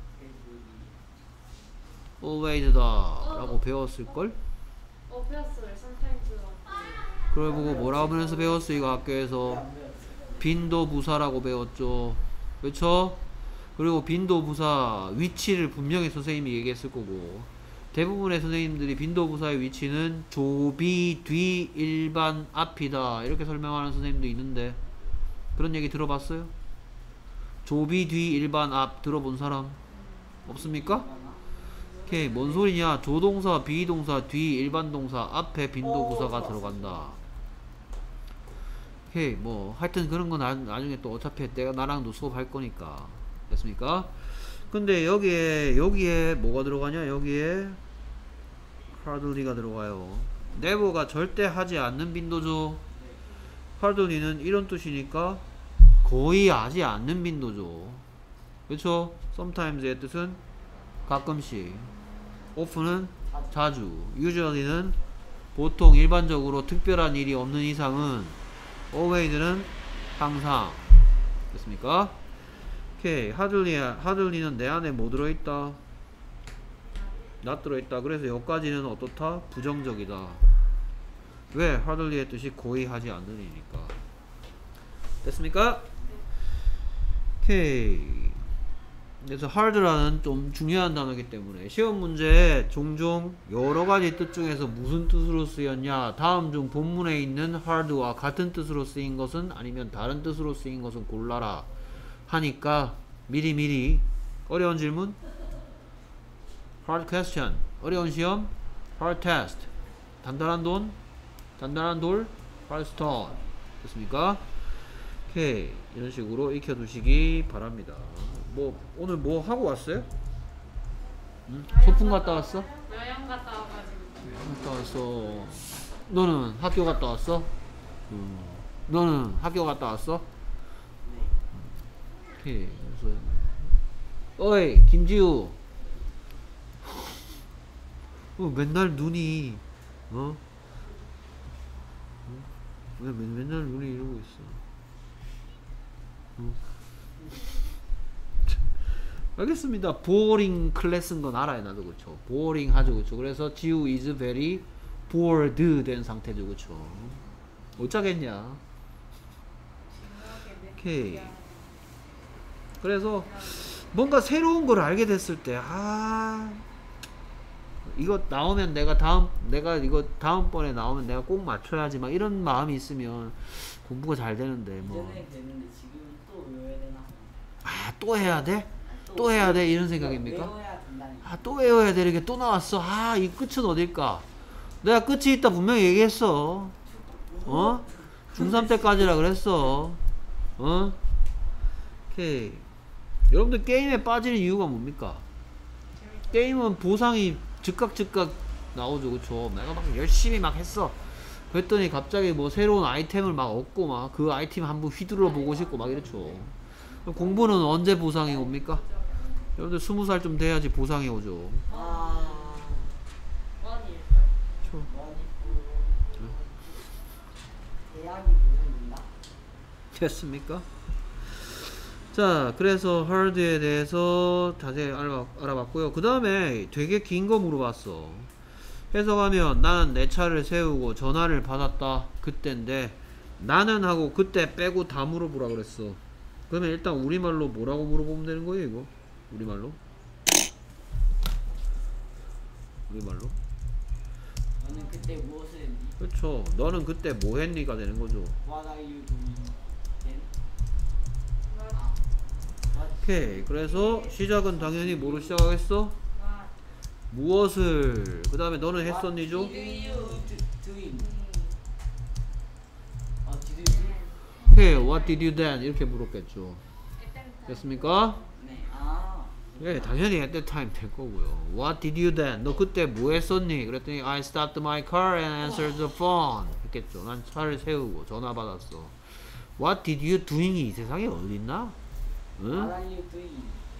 always다 라고 배웠을걸? 배웠어요. sometimes. 그걸 보고 뭐라 하면서 배웠어 이거 학교에서? 빈도 부사라고 배웠죠. 그쵸? 그리고 빈도 부사 위치를 분명히 선생님이 얘기했을 거고 대부분의 선생님들이 빈도 부사의 위치는 조비 뒤 일반 앞이다 이렇게 설명하는 선생님도 있는데 그런 얘기 들어봤어요? 조비 뒤 일반 앞 들어본 사람 없습니까? 오케이. 뭔 소리냐? 조동사 비동사 뒤 일반 동사 앞에 빈도 부사가 들어간다. 오케이. 뭐 하여튼 그런 건 나중에 또 어차피 내가 나랑도 수업할 거니까 됐습니까? 근데 여기에 뭐가 들어가냐? 여기에 hardly가 들어가요. never가 절대 하지 않는 빈도죠. hardly는 이런 뜻이니까 거의 하지 않는 빈도죠. 그쵸? sometimes의 뜻은 가끔씩, often은 자주, usually는 보통 일반적으로 특별한 일이 없는 이상은, always는 항상. 됐습니까? 오케이. hardly는 내 안에 뭐 들어있다? not 들어있다. 그래서 여기까지는 어떻다? 부정적이다. 왜? hardly의 뜻이 거의 하지 않는 이니까. 됐습니까? 오케이. 그래서 hard라는 좀 중요한 단어이기 때문에 시험 문제에 종종 여러가지 뜻 중에서 무슨 뜻으로 쓰였냐, 다음 중 본문에 있는 hard와 같은 뜻으로 쓰인 것은 아니면 다른 뜻으로 쓰인 것은 골라라 하니까 미리미리 어려운 질문 hard question, 어려운 시험 hard test, 단단한 돌 hard stone. 됐습니까? 오케이. 이런 식으로 익혀두시기 바랍니다. 뭐 오늘 뭐 하고 왔어요? 응? 소풍 갔다 왔어? 여행 갔다 와가지고. 갔다 왔어. 너는 학교 갔다 왔어? 너는 학교 갔다 왔어? 오케이. 그래서 어이 김지우. 맨날 눈이 왜 맨날 눈이 이러고 있어? 알겠습니다. boring 클래스인 건 알아요. 나도 그렇죠. boring 하죠. 그렇죠. 그래서 지우 is very bored 된 상태죠. 그렇죠. 어쩌겠냐. 오케이. 그래서 뭔가 새로운 걸 알게 됐을 때 이거 나오면 내가 이거 다음번에 나오면 내가 꼭 맞춰야지 막 이런 마음이 있으면 공부가 잘 되는데 뭐. 이전에 됐는데 지금 또 외워야 되나? 아, 또 해야 돼? 또 해야 돼? 이런 생각입니까? 외워야 된다는. 아, 또 외워야 되는 게 또 나왔어. 아, 이 끝은 어딜까? 내가 끝이 있다 분명히 얘기했어. 어? 중3 때까지라 그랬어. 어? 오케이. 여러분들 게임에 빠지는 이유가 뭡니까? 게임은 보상이 즉각 나오죠. 그쵸? 내가 막 열심히 막 했어. 그랬더니 갑자기 뭐 새로운 아이템을 막 얻고 막 그 아이템 한번 휘둘러 보고 싶고 막 이렇죠. 공부는 언제 보상이 옵니까? 여러분들 20살 좀 돼야지 보상이 오죠. 아. 원일걸. 그쵸? 대학이 모릅니다. 됐습니까? 자, 그래서 hard에 대해서 자세히 알아봤고요. 그 다음에 되게 긴 거 물어봤어. 해석하면 나는 내 차를 세우고 전화를 받았다. 그때인데 나는 하고 그때 빼고 다 물어보라 그랬어. 그러면 일단 우리말로 뭐라고 물어보면 되는 거예요, 이거? 우리말로? 우리말로? 너는 그때 무엇을 했니? 그렇죠. 너는 그때 뭐 했니가 되는 거죠. What are you doing then? What? 아. What? 오케이. 그래서 시작은 당연히 뭐로 시작하겠어? What? 무엇을. 그 다음에 너는 했었니죠? What did you doing? did you do? 오케이. What did you then? 이렇게 물었겠죠. 됐습니까? 네. 아. 예, 당연히 at that time 될 거고요. What did you then? 너 그때 뭐 했었니? 그랬더니 I stopped my car and answered the phone. 했겠죠. 난 차를 세우고 전화 받았어. What did you doing이 이 세상에 어딨나? 응? What are you doing?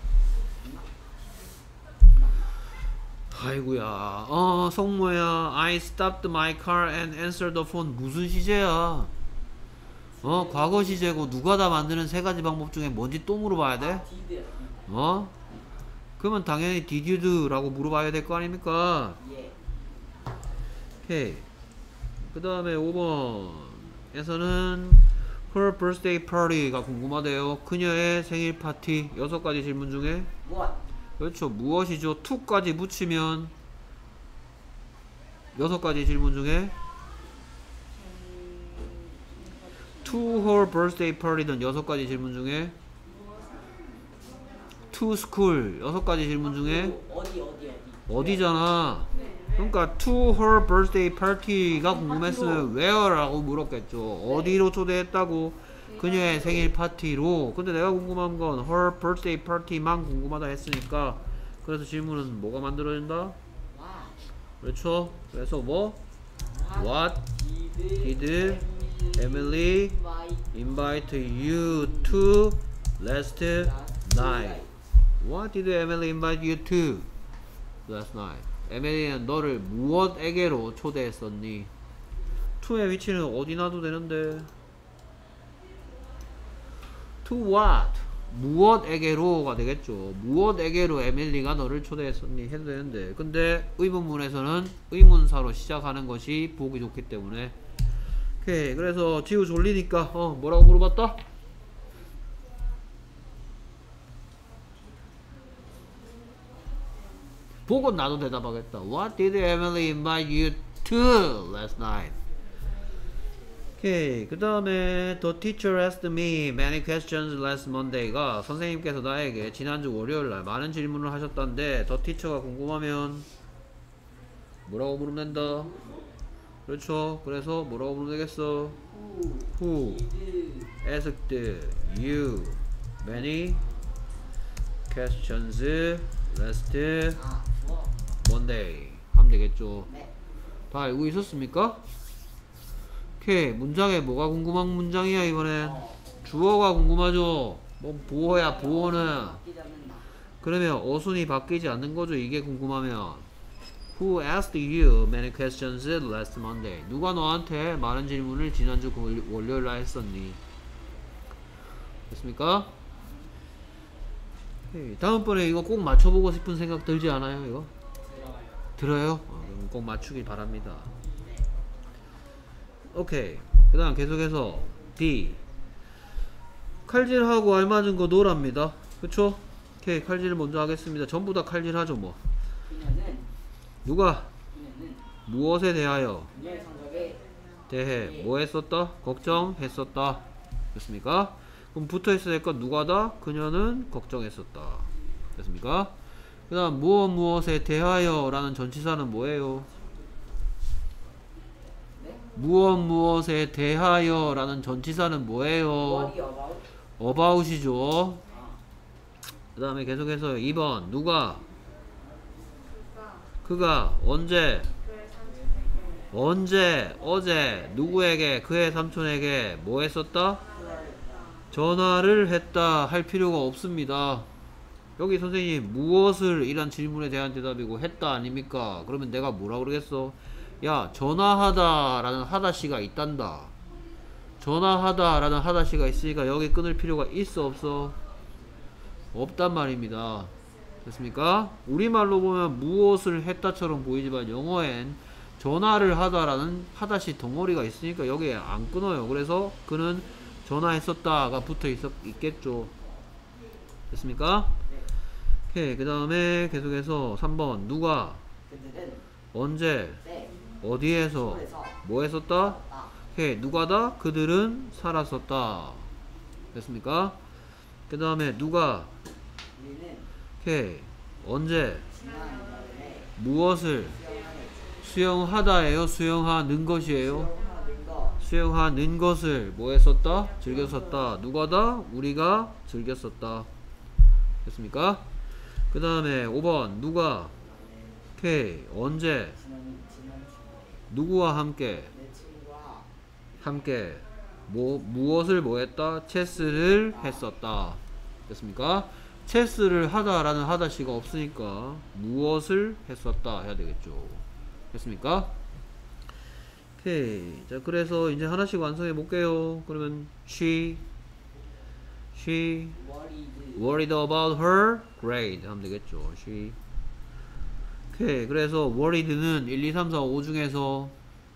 아이고야. 성모야. I stopped my car and answered the phone. 무슨 시제야? 과거 시제고 누가 다 만드는 세 가지 방법 중에 뭔지 또 물어봐야 돼? did. 그러면 당연히 did you do 라고 물어봐야 될 거 아닙니까? 예. 오케이. 그 다음에 5번에서는 her birthday party가 궁금하대요. 그녀의 생일 파티 6가지 질문 중에 What? 그렇죠. 무엇이죠? to까지 붙이면 6가지 질문 중에 to her birthday party는 6가지 질문 중에 to school 6가지 질문 중에 어디? 어디잖아. 그러니까 to her birthday party가 궁금했으면 where라고 물었겠죠. 어디로 초대했다고? 그녀의 생일 파티로. 근데 내가 궁금한 건 her birthday party만 궁금하다 했으니까 그래서 질문은 뭐가 만들어진다? What? 그렇죠. 그래서 뭐? What did Emily invite you to last night? What did Emily invite you to last night? 에밀리는 너를 무엇에게로 초대했었니? to의 위치는 어디 놔도 되는데 to what? 무엇에게로가 되겠죠. 무엇에게로 에밀리가 너를 초대했었니? 해도 되는데 근데 의문문에서는 의문사로 시작하는 것이 보기 좋기 때문에 오케이. 그래서 지우 졸리니까 뭐라고 물어봤다? 보고 나도 대답하겠다. What did Emily invite you to last night? 오케이. 그 다음에 The teacher asked me many questions last Monday가 선생님께서 나에게 지난주 월요일날 많은 질문을 하셨다는데 The teacher가 궁금하면 뭐라고 물으면 된다? 그렇죠. 그래서 뭐라고 물으면 되겠어? Who asked you many questions last Monday 하면 되겠죠. 네. 다 알고 있었습니까? 오케이. 문장에 뭐가 궁금한 문장이야 이번엔? 주어가 궁금하죠. 뭐 보어야. 보어는 그러면 어순이 바뀌지 않는 거죠. 이게 궁금하면 Who asked you many questions last Monday? 누가 너한테 많은 질문을 지난주 월요일날 했었니? 됐습니까? 오케이. 다음번에 이거 꼭 맞춰보고 싶은 생각 들지 않아요? 이거? 들어요? 그럼 꼭 맞추길 바랍니다. 오케이. 그 다음 계속해서 D 칼질하고 알맞은 거 노랍니다. 그쵸? 오케이. 칼질을 먼저 하겠습니다. 전부 다 칼질하죠 뭐. 그녀는 누가 이는 무엇에 대하여 그녀의 성적에 대해 뭐 했었다? 걱정했었다. 됐습니까? 그럼 붙어있어야 될 건 누가다? 그녀는 걱정했었다. 됐습니까? 그 다음 무엇에 대하여 라는 전치사는 뭐예요? 네? 무엇에 대하여 라는 전치사는 뭐예요? What about? about이죠. 아, 그 다음에 계속해서 2번 누가 그가 그가 언제 그의 삼촌에게 언제 어제 누구에게 그의 삼촌에게 뭐 했었다? 전화를 했다 할 필요가 없습니다. 여기 선생님 무엇을 이란 질문에 대한 대답이고 했다 아닙니까? 그러면 내가 뭐라 그러겠어? 야 전화하다 라는 하다시가 있단다. 전화하다 라는 하다시가 있으니까 여기 끊을 필요가 있어 없어? 없단 말입니다. 됐습니까? 우리말로 보면 무엇을 했다처럼 보이지만 영어엔 전화를 하다라는 하다시 덩어리가 있으니까 여기에 안 끊어요. 그래서 그는 전화했었다가 붙어 있겠죠. 됐습니까? 오케이. 그 다음에 계속해서 3번 누가 그들은 언제 때 어디에서 서울에서 뭐 했었다? 살았다. 오케이. 누가다? 그들은 살았었다. 됐습니까? 그 다음에 누가 우리는 오케이. 언제 지난 여름에 무엇을 수영하다예요? 수영하는 것이에요? 수영하는 거 수영하는 것을 뭐 했었다? 즐겼었다. 누가다? 우리가 즐겼었다. 됐습니까? 그 다음에 5번 누가 오케이. 언제 지난 주에 누구와 함께 내 친구와 함께 무엇을 뭐 했다? 체스를 했었다. 됐습니까? 체스를 하다라는 하다시가 없으니까 무엇을 했었다 해야 되겠죠. 됐습니까? 오케이. 자, 그래서 이제 하나씩 완성해 볼게요. 그러면 she worried about her grade 하면 되겠죠. she. 오케이. 그래서 worried는 1, 2, 3, 4, 5 중에서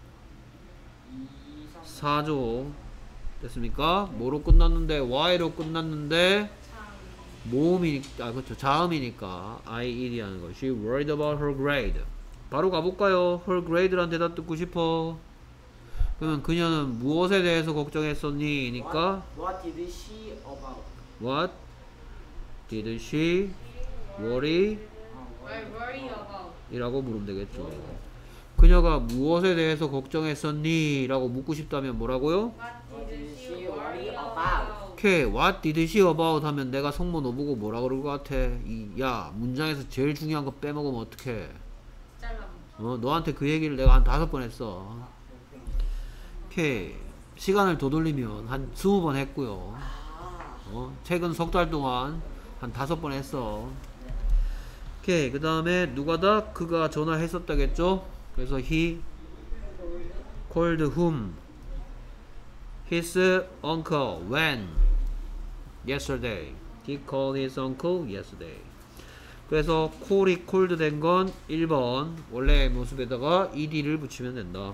4죠. 됐습니까? 뭐로 끝났는데 y로 끝났는데 모음이니까 그렇죠. 자음이니까 I-ed이 하는 거. She worried about her grade. 바로 가볼까요? her grade란 대답 듣고 싶어. 그러면 그녀는 무엇에 대해서 걱정했었니? 니까 What did she about? What did she worry? Why worry about? 이라고 물으면 되겠죠. 그녀가 무엇에 대해서 걱정했었니? 라고 묻고 싶다면 뭐라고요? What did she worry about? 오케이. What did she about 하면 내가 성모 너 보고 뭐라 그럴 것 같아? 야 문장에서 제일 중요한 거 빼먹으면 어떡해? 잘라. 너한테 그 얘기를 내가 한 5번 했어. 오케이. 시간을 더 돌리면 한 20번 했고요. 최근 석 달 동안 한 5번 했어. 오케이. 그 다음에 누가다? 그가 전화했었다겠죠? 그래서 he called whom? His uncle when? Yesterday. He called his uncle yesterday. 그래서 call이 called 된 건 1번 원래의 모습에다가 ed를 붙이면 된다.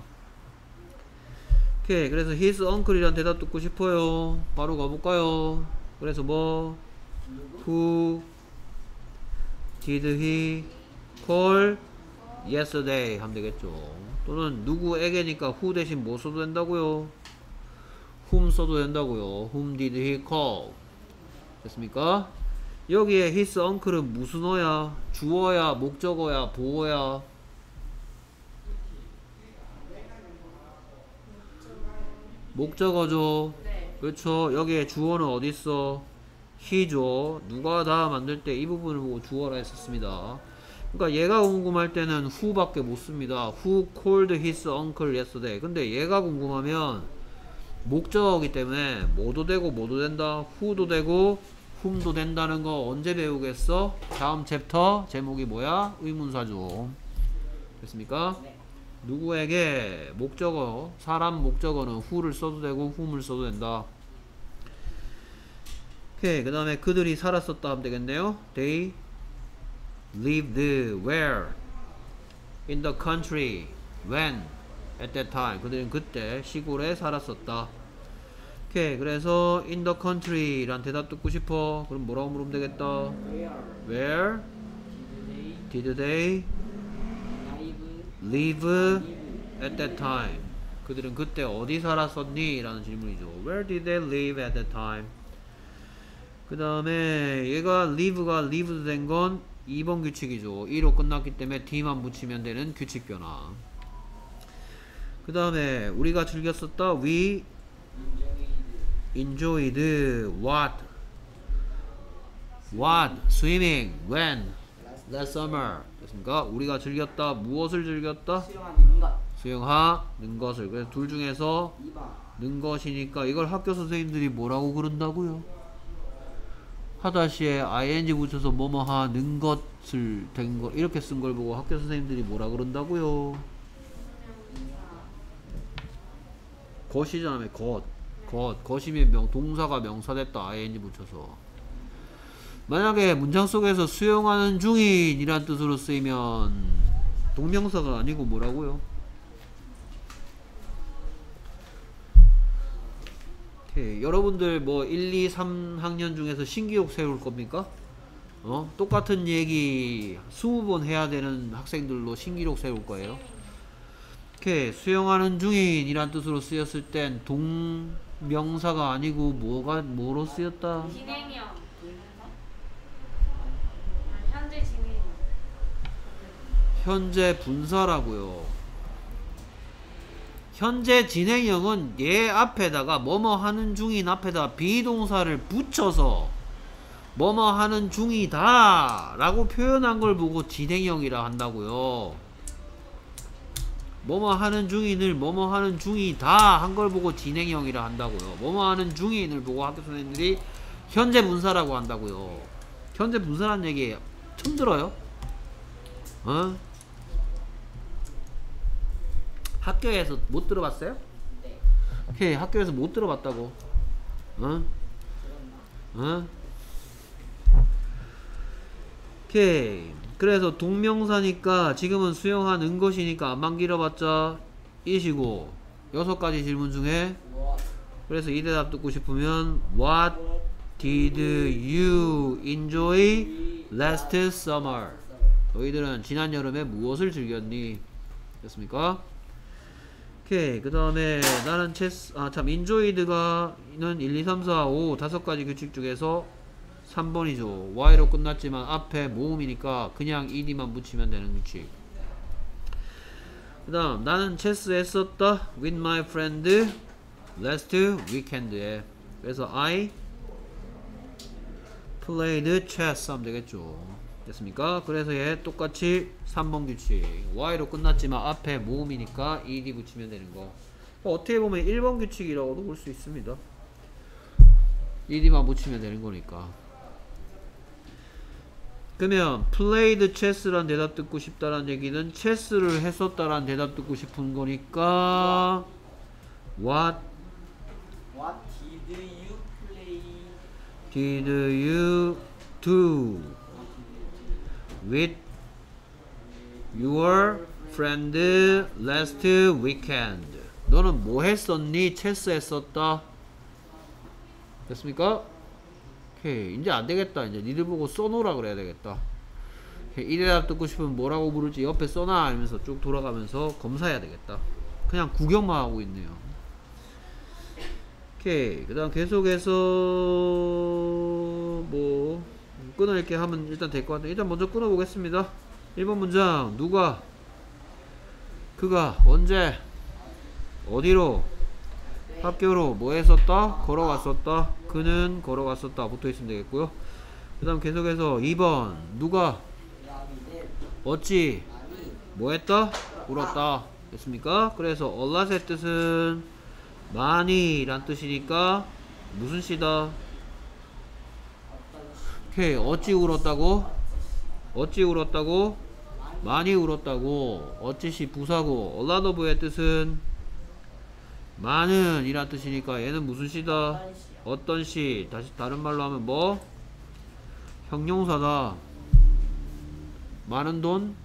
오케이. 그래서 his uncle이란 대답 듣고 싶어요. 바로 가볼까요? 그래서 뭐 who did he call yesterday 하면 되겠죠. 또는 누구에게니까 who 대신 뭐 써도 된다고요? whom 써도 된다고요. whom did he call? 됐습니까? 여기에 his uncle은 무슨 어야? 주어야, 목적어야, 보어야? 목적어죠. 네. 그렇죠. 여기에 주어는 어디 있어? he죠. 누가 다 만들 때 이 부분을 보고 주어라 했었습니다. 그러니까 얘가 궁금할 때는 who밖에 못 씁니다. Who called his uncle yesterday? 근데 얘가 궁금하면 목적어이기 때문에 뭐도 되고 뭐도 된다. who도 되고 whom도 된다는 거 언제 배우겠어? 다음 챕터 제목이 뭐야? 의문사죠. 됐습니까? 네. 누구에게 목적어, 사람 목적어는 who를 써도 되고 whom을 써도 된다. 오케이. 그 다음에 그들이 살았었다 하면 되겠네요. They lived where? In the country. When? At that time. 그들은 그때 시골에 살았었다. 오케이. 그래서 in the country 란 대답 듣고 싶어. 그럼 뭐라고 물으면 되겠다. Where Where did they did they live? live at that time? 그들은 그때 어디 살았었니? 라는 질문이죠. Where did they live at that time? 그 다음에 얘가 live가 lived 된 건 2번 규칙이죠. 2로 끝났기 때문에 d만 붙이면 되는 규칙 변화. 그 다음에 우리가 즐겼었다. We enjoyed what? Swimming. When? Last summer. 됐습니까? 우리가 즐겼다. 무엇을 즐겼다? 수영하는 것. 수영하는 것을. 그래서 둘 중에서 2번. 는 것이니까 이걸 학교 선생님들이 뭐라고 그런다고요? 하다시에 ing 붙여서 뭐뭐 하는 것을 된 거 이렇게 쓴 걸 보고 학교 선생님들이 뭐라 그런다고요? 것이잖아요. 것이면 동사가 명사 됐다. ing 붙여서. 만약에 문장 속에서 수영하는 중인이란 뜻으로 쓰이면 동명사가 아니고 뭐라고요? 오케이. 여러분들 뭐 1, 2, 3학년 중에서 신기록 세울 겁니까? 똑같은 얘기 20번 해야 되는 학생들로 신기록 세울 거예요. 오케이. 수영하는 중인이란 뜻으로 쓰였을 땐 동명사가 아니고 뭐로 쓰였다? 진행형. 현재 진행형. 현재 분사라고요. 현재 진행형은 얘 앞에다가 뭐뭐 하는 중인 앞에다 비동사를 붙여서 뭐뭐 하는 중이다 라고 표현한 걸 보고 진행형이라 한다고요. 뭐뭐 하는 중인을 뭐뭐 하는 중이다 한 걸 보고 진행형이라 한다고요. 뭐뭐 하는 중인을 보고 학교 선생님들이 현재 분사라고 한다고요. 현재 분사란 얘기 처음 들어요? 학교에서 못 들어봤어요? 네. 오케이. 학교에서 못 들어봤다고. 오케이. 그래서 동명사니까 지금은 수영하는 것이니까 안만 길어봤자 이시고 6가지 질문 중에 그래서 이 대답 듣고 싶으면 What did you enjoy last summer? 너희들은 지난 여름에 무엇을 즐겼니? 됐습니까? 오케이. 그 다음에 나는 enjoyed가 는 1, 2, 3, 4, 5 5가지 규칙 중에서 3번이죠. y로 끝났지만 앞에 모음이니까 그냥 ed만 붙이면 되는 규칙. 그 다음 나는 체스 했었다 with my friend last weekend에. 그래서 I played chess 하면 되겠죠. 됐습니까? 그래서 얘 똑같이 3번 규칙. y로 끝났지만 앞에 모음이니까 ed 붙이면 되는 거. 어떻게 보면 1번 규칙이라고도 볼 수 있습니다. ed만 붙이면 되는 거니까. 그러면 played chess란 대답 듣고 싶다란 얘기는 체스를 했었다란 대답 듣고 싶은 거니까 What did you play? did you do with your friend last weekend? 너는 뭐 했었니? 체스 했었다. 됐습니까? 오케이. 이제 안 되겠다. 이제 니들 보고 써놓으라 그래야 되겠다. 오케이. 이 대답 듣고 싶으면 뭐라고 부를지 옆에 써놔 하면서 쭉 돌아가면서 검사해야 되겠다. 그냥 구경만 하고 있네요. 오케이. 그 다음 계속해서 뭐 끊을게 하면 일단 될 것 같아요. 일단 먼저 끊어보겠습니다. 1번 문장. 누가 그가 언제 어디로 학교로 뭐 했었다? 걸어갔었다. 그는 걸어갔었다. 붙어있으면 되겠고요. 그 다음 계속해서 2번 누가 어찌 뭐 했다? 울었다. 됐습니까? 그래서 a lot의 뜻은 많이 란 뜻이니까 무슨 시다? 오케이. 어찌 울었다고? 어찌 울었다고? 많이 울었다고. 어찌시 부사고 a lot of의 뜻은 많은 이란 뜻이니까 얘는 무슨 시다? 어떤 시. 다시 다른 말로 하면 뭐? 형용사다. 많은 돈?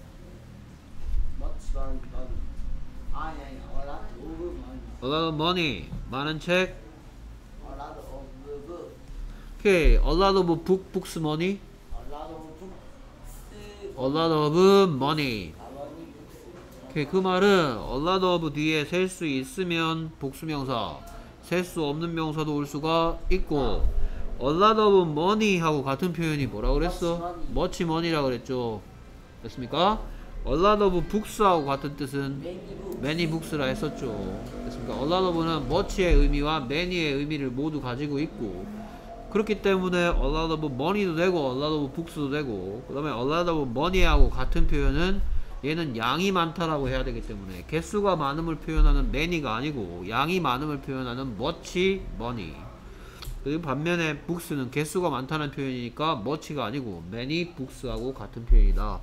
Much money. 아니 a lot of money. A lot of money. 많은 책. A lot of book. 오케이. A lot of books money. A lot of books. A lot of money. 오케이, 그 말은 a lot of 뒤에 셀 수 있으면 복수명사, 셀 수 없는 명사도 올 수가 있고, a lot of money 하고 같은 표현이 뭐라 그랬어? much money라 그랬죠. 됐습니까? a lot of books 하고 같은 뜻은 many books라 했었죠. 됐습니까? a lot of는 much의 의미와 many의 의미를 모두 가지고 있고, 그렇기 때문에 a lot of money도 되고 a lot of books도 되고, 그 다음에 a lot of money하고 같은 표현은 얘는 양이 많다라고 해야 되기 때문에 개수가 많음을 표현하는 many가 아니고 양이 많음을 표현하는 much money. 그리고 반면에 books는 개수가 많다는 표현이니까 much가 아니고 many books하고 같은 표현이다.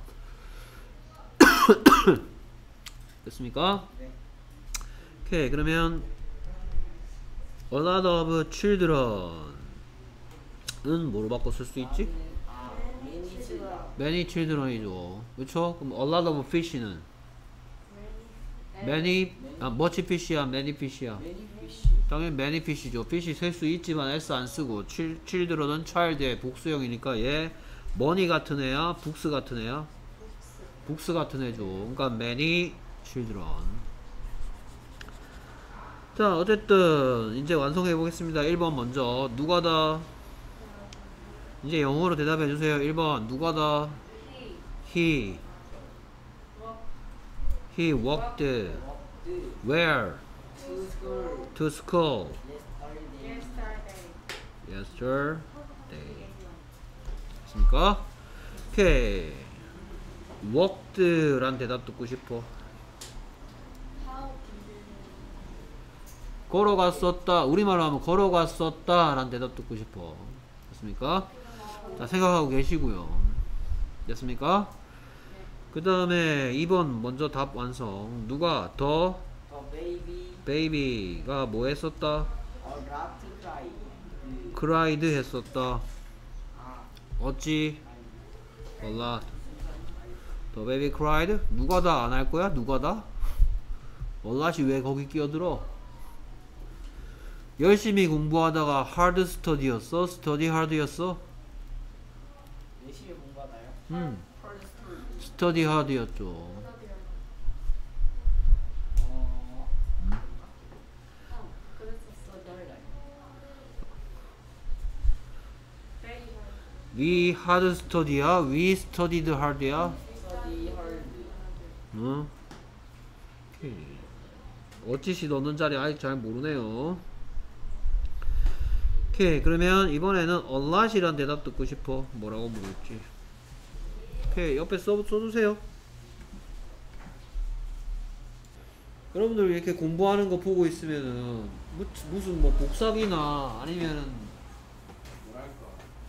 됐습니까? 네. 오케이, 그러면 a lot of children은 뭐로 바꿔 쓸 수 있지? many children이죠. 그쵸? 그럼 a lot of fish는 many, much fish야, many fish야? 당연히 many fish죠. fish 셀 수 있지만 s 안 쓰고, children은 child의 복수형이니까 얘 money 같은 애야, books 같은 애야? books 같은 애죠. 그러니까 many children. 자, 어쨌든 이제 완성해 보겠습니다. 1번 먼저 누가 다? 이제 영어로 대답해 주세요. 1번 누가 다? He walked where? To school yesterday. 됐습니까? 오케이. walked란 대답 듣고 싶어. 걸어갔었다. 우리말로 하면 걸어갔었다 라는 대답 듣고 싶어. 됐습니까? 자, 생각하고 계시고요. 됐습니까? 그 다음에 2번 먼저 답 완성. 누가 더 baby가 뭐 했었다? cried 했었다. 어찌? a lot. the baby cried. 누가 다 안 할 거야? 누가 다? a lot이 왜 거기 끼어들어? 열심히 공부하다가 hard study였어? study hard였어? 열심히 공부하나요? study hard였죠. we hard study야? we studied hard야? study hard. 어? 오케이. 어찌시 넣는 자리 아직 잘 모르네요. 오케이, 그러면 이번에는 a lot이란 대답 듣고 싶어. 뭐라고 물을지. 오케이, 옆에 써주세요. 여러분들 이렇게 공부하는 거 보고 있으면은 무슨 뭐 복사기나 아니면은 뭐랄까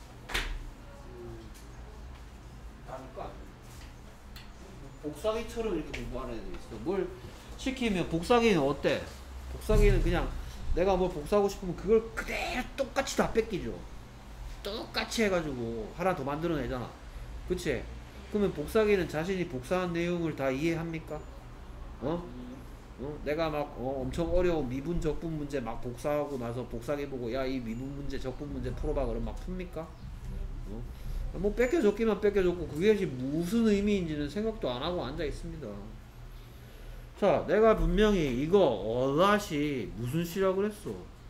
복사기처럼 이렇게 공부하는 애들이 있어. 뭘 시키면 복사기는 어때? 복사기는 그냥 내가 뭘 복사하고 싶으면 그걸 그대로 똑같이 다 뺏기죠. 똑같이 해가지고 하나 더 만들어내잖아. 그치? 그러면 복사기는 자신이 복사한 내용을 다 이해합니까? 내가 막 엄청 어려운 미분 적분 문제 막 복사하고 나서 복사기 보고 야 이 미분 문제 적분 문제 풀어봐 그러면 막 풉니까? 뭐 뺏겨줬기만 뺏겨줬고 그게 무슨 의미인지는 생각도 안 하고 앉아 있습니다. 자, 내가 분명히 이거 어라시 무슨 시라고 그랬어?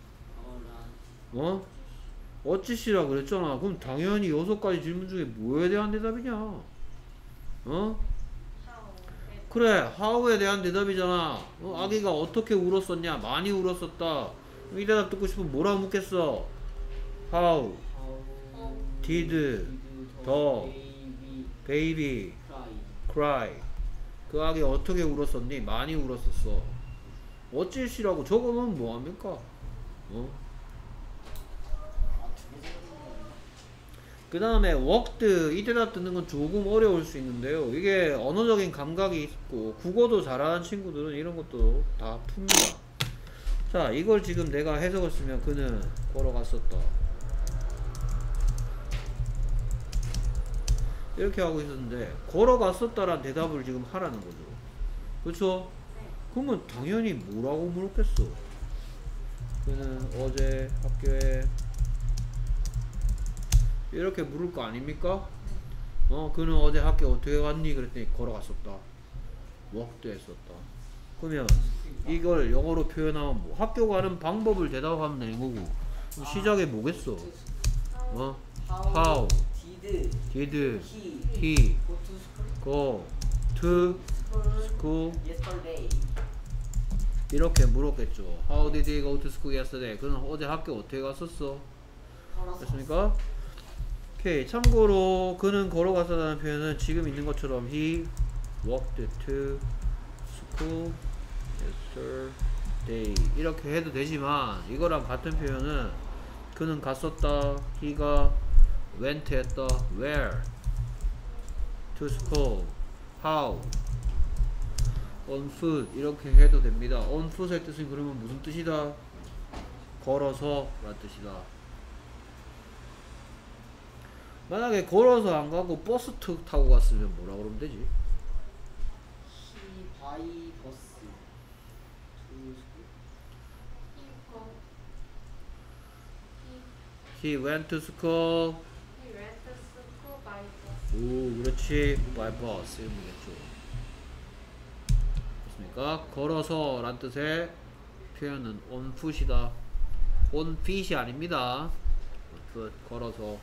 어찌 시라고 그랬잖아. 그럼 당연히 6가지 질문 중에 뭐에 대한 대답이냐? 그래, how에 대한 대답이잖아. 아기가 어떻게 울었었냐? 많이 울었었다. 이 대답 듣고 싶으면 뭐라고 묻겠어? How did the baby cry? 그 아기 어떻게 울었었니? 많이 울었었어. 어찌시라고 적으면 뭐합니까? 그 다음에 walked 이 대답 듣는 건 조금 어려울 수 있는데요. 이게 언어적인 감각이 있고 국어도 잘하는 친구들은 이런 것도 다 풉니다. 자, 이걸 지금 내가 해석을 쓰면 그는 걸어갔었다 이렇게 하고 있었는데 걸어갔었다라는 대답을 지금 하라는 거죠. 그렇죠? 그러면 당연히 뭐라고 물었겠어? 그는 어제 학교에 이렇게 물을 거 아닙니까? 그는 어제 학교 어떻게 갔니? 그랬더니 걸어갔었다. worked 했었다. 그러면 이걸 영어로 표현하면 뭐 학교 가는 방법을 대답하면 되는 거고 그럼 시작에 뭐겠어? 어? How did he go to school yesterday. 이렇게 물었겠죠. How did he go to school yesterday? 그는 어제 학교 어떻게 갔었어? 됐습니까? 오케이. 참고로 그는 걸어갔다는 표현은 지금 있는 것처럼 he walked to school yesterday 이렇게 해도 되지만 이거랑 같은 표현은 그는 갔었다 he가 went 했다 where to school how on foot 이렇게 해도 됩니다. on foot의 뜻은 그러면 무슨 뜻이다? 걸어서 라는 뜻이다. 만약에 걸어서 안 가고 버스 타고 갔으면 뭐라 그러면 되지? He by bus to school. He He go. went to school. He went to school by bus. 오, 그렇지. by bus 이런 거겠죠. 됐습니까? 걸어서 란 뜻의 표현은 on foot이다. on feet이 아닙니다. foot, 걸어서.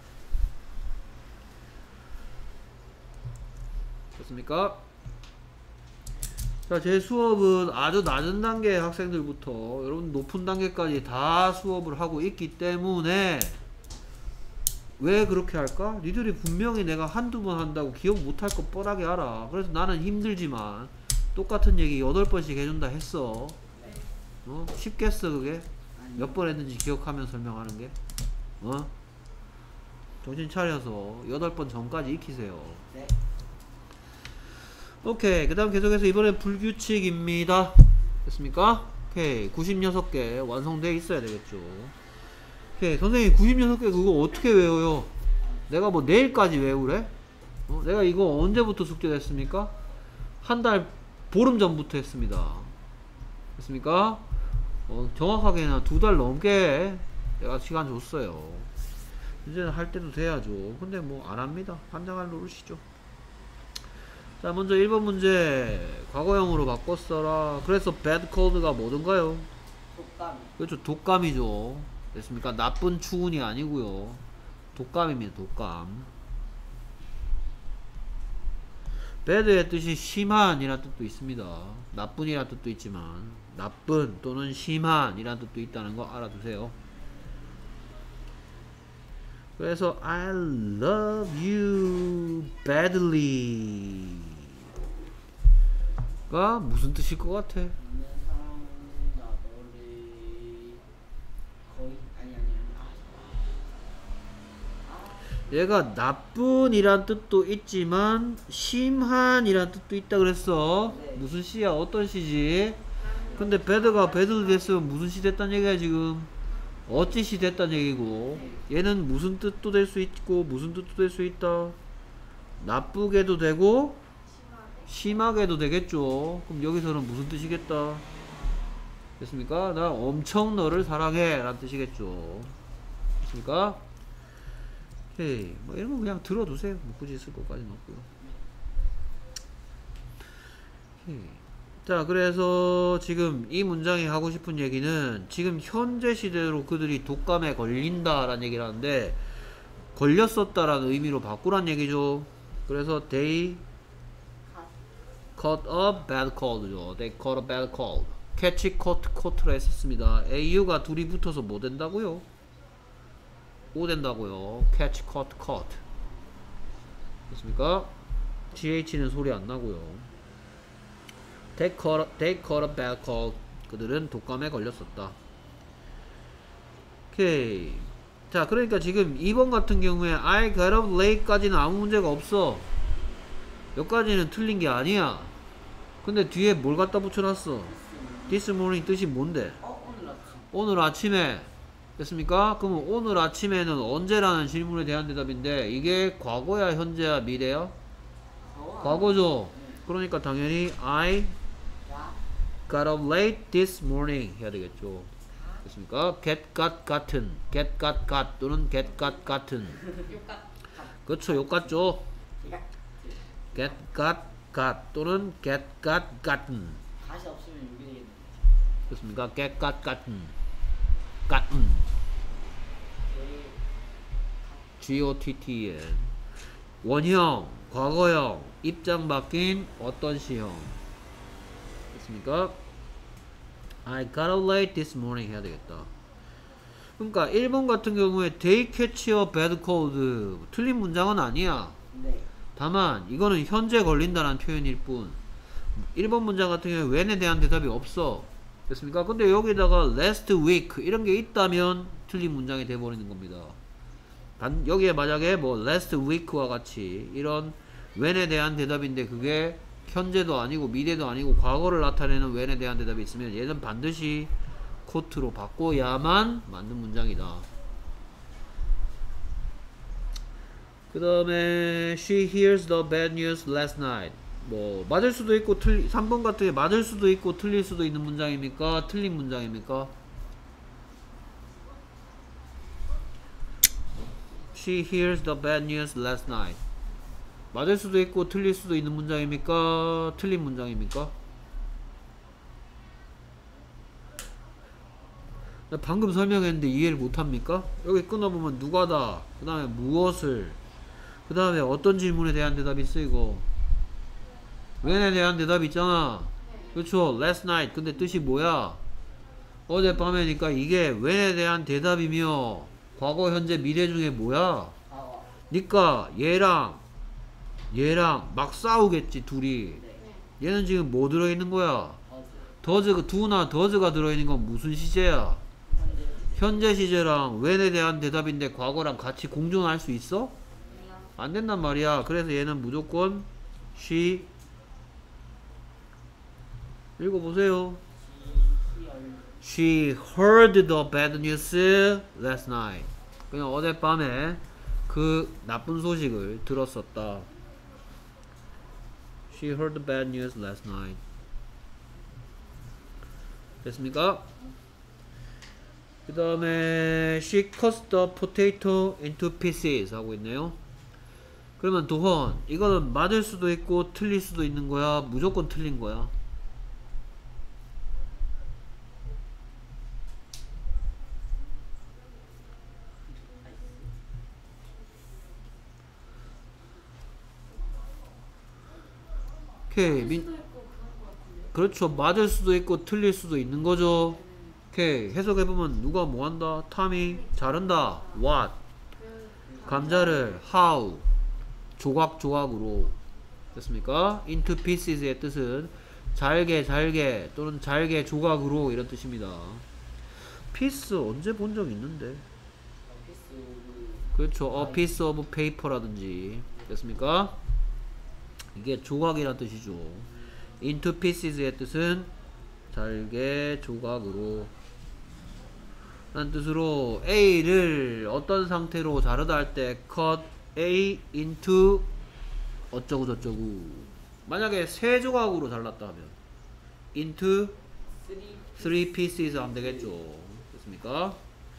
됐습니까? 자, 제 수업은 아주 낮은 단계 학생들부터 여러분 높은 단계까지 다 수업을 하고 있기 때문에 왜 그렇게 할까? 니들이 분명히 내가 한두 번 한다고 기억 못할 거 뻔하게 알아. 그래서 나는 힘들지만 똑같은 얘기 8번씩 해준다 했어. 어? 쉽겠어 그게? 몇 번 했는지 기억하면 설명하는 게? 어? 정신 차려서 8번 전까지 익히세요. 네. 오케이. 그 다음 계속해서 이번엔 불규칙입니다. 됐습니까? 오케이. 96개 완성되어 있어야 되겠죠. 오케이. 선생님 96개 그거 어떻게 외워요? 내가 뭐 내일까지 외우래? 어? 내가 이거 언제부터 숙제 냈습니까? 한 달 보름 전부터 했습니다. 됐습니까? 정확하게는 2달 넘게 내가 시간 줬어요. 이제는 할 때도 돼야죠. 근데 뭐 안합니다. 환장할 노릇이죠. 자, 먼저 1번 문제 과거형으로 바꿨어라. 그래서 bad cold가 뭐든가요? 독감. 그렇죠. 독감이죠. 됐습니까? 나쁜 추운이 아니고요. 독감입니다. 독감. bad의 뜻이 심한 이란 뜻도 있습니다. 나쁜이란 뜻도 있지만 나쁜 또는 심한 이란 뜻도 있다는 거 알아두세요. 그래서 I love you badly 가 무슨 뜻일 것 같아? 있는 사람은 너를 거의 아니. 얘가 나쁜이란 뜻도 있지만 심한이란 뜻도 있다 그랬어. 네. 무슨 시야? 어떤 시지? 근데 bad가 badly 됐으면 무슨 시 됐단 얘기야 지금? 어찌 시 됐단 얘기고 얘는 무슨 뜻도 될 수 있고 무슨 뜻도 될 수 있다. 나쁘게도 되고 심하게도 되겠죠. 그럼 여기서는 무슨 뜻이겠다? 됐습니까? 나 엄청 너를 사랑해 라는 뜻이겠죠. 됐습니까? 오케이. 뭐 이런 거 그냥 들어두세요. 뭐 굳이 쓸 것까지는 없고요. 오케이. 자, 그래서 지금 이 문장이 하고 싶은 얘기는 지금 현재 시대로 그들이 독감에 걸린다라는 얘기를 하는데 걸렸었다라는 의미로 바꾸란 얘기죠. 그래서 they caught a bad cold죠. They caught a bad cold. catch, caught를 했었습니다. au가 둘이 붙어서 뭐 된다고요? 오 된다고요. catch, caught. 됐습니까? GH는 소리 안 나고요. They caught a bad cold. 그들은 독감에 걸렸었다. 오케이. 자, 그러니까 지금 2번 같은 경우에 I got up late까지는 아무 문제가 없어. 여기까지는 틀린 게 아니야. 근데 뒤에 뭘 갖다 붙여놨어? This morning 뜻이 뭔데? 오늘 아침. 오늘 아침에. 됐습니까? 그러면 오늘 아침에는 언제라는 질문에 대한 대답인데 이게 과거야 현재야 미래야? 과거죠. 그러니까 당연히 I got up late this morning 해야 되겠죠. 됐습니까? get got 또는 get got 같은. 그렇죠. 욕 같죠. get got got 또는 get got gotten. 다시 없으면 여기 되겠네. 그렇습니까? get got gotten. gotten. G-O-T-T-N. 원형, 과거형, 입장 바뀐 어떤 시형. 됐습니까? I got up late this morning 해야 되겠다. 그러니까 1번 같은 경우에 they catch a bad cold. 틀린 문장은 아니야. 네. 다만 이거는 현재 걸린다는 표현일 뿐. 1번 문장 같은 경우에 when에 대한 대답이 없어. 됐습니까? 근데 여기다가 last week 이런 게 있다면 틀린 문장이 돼버리는 겁니다. 여기에 만약에 뭐 last week와 같이 이런 when에 대한 대답인데 그게 현재도 아니고 미래도 아니고 과거를 나타내는 when에 대한 대답이 있으면 얘는 반드시 코트로 바꿔야만 맞는 문장이다. 그 다음에 she hears the bad news last night. 뭐 맞을 수도 있고 3번 같은 게 맞을 수도 있고 틀릴 수도 있는 문장입니까? 틀린 문장입니까? She hears the bad news last night. 맞을 수도 있고 틀릴 수도 있는 문장입니까? 틀린 문장입니까? 나 방금 설명했는데 이해를 못합니까? 여기 끊어보면 누가다, 그 다음에 무엇을, 그 다음에 어떤 질문에 대한 대답이 있어 이거. when에 대한 대답이 있잖아. 그렇죠? last night. 근데 뜻이 뭐야? 어젯밤에니까 이게 when에 대한 대답이며 과거, 현재, 미래 중에 뭐야? 니까 얘랑 막 싸우겠지 둘이. 얘는 지금 뭐 들어있는 거야? 더즈, 두나 더즈가 들어있는 건 무슨 시제야? 현재 시제랑 when에 대한 대답인데 과거랑 같이 공존할 수 있어? 안 된단 말이야. 그래서 얘는 무조건 she. 읽어보세요. She heard the bad news last night. 그냥 어젯밤에 그 나쁜 소식을 들었었다. She heard the bad news last night. 됐습니까? 그 다음에 she cuts the potato into pieces 하고 있네요. 그러면 도헌, 이거는 맞을 수도 있고 틀릴 수도 있는 거야? 무조건 틀린 거야? 오케이. 그렇죠. 맞을 수도 있고 틀릴 수도 있는 거죠. 오케이. 해석해보면 누가 뭐 한다? 탐이 자른다. What? 감자를 how? 조각조각으로. 됐습니까? into pieces의 뜻은 잘게 또는 잘게 조각으로 이런 뜻입니다. piece 언제 본 적 있는데? 그렇죠. a piece of paper라든지. 됐습니까? 이게 조각이란 뜻이죠. into pieces의 뜻은 잘게 조각으로 라는 뜻으로 A를 어떤 상태로 자르다 할 때 cut A into 어쩌고 저쩌고. 만약에 세 조각으로 잘랐다 하면 into three pieces 하면 되겠죠. 됐습니까?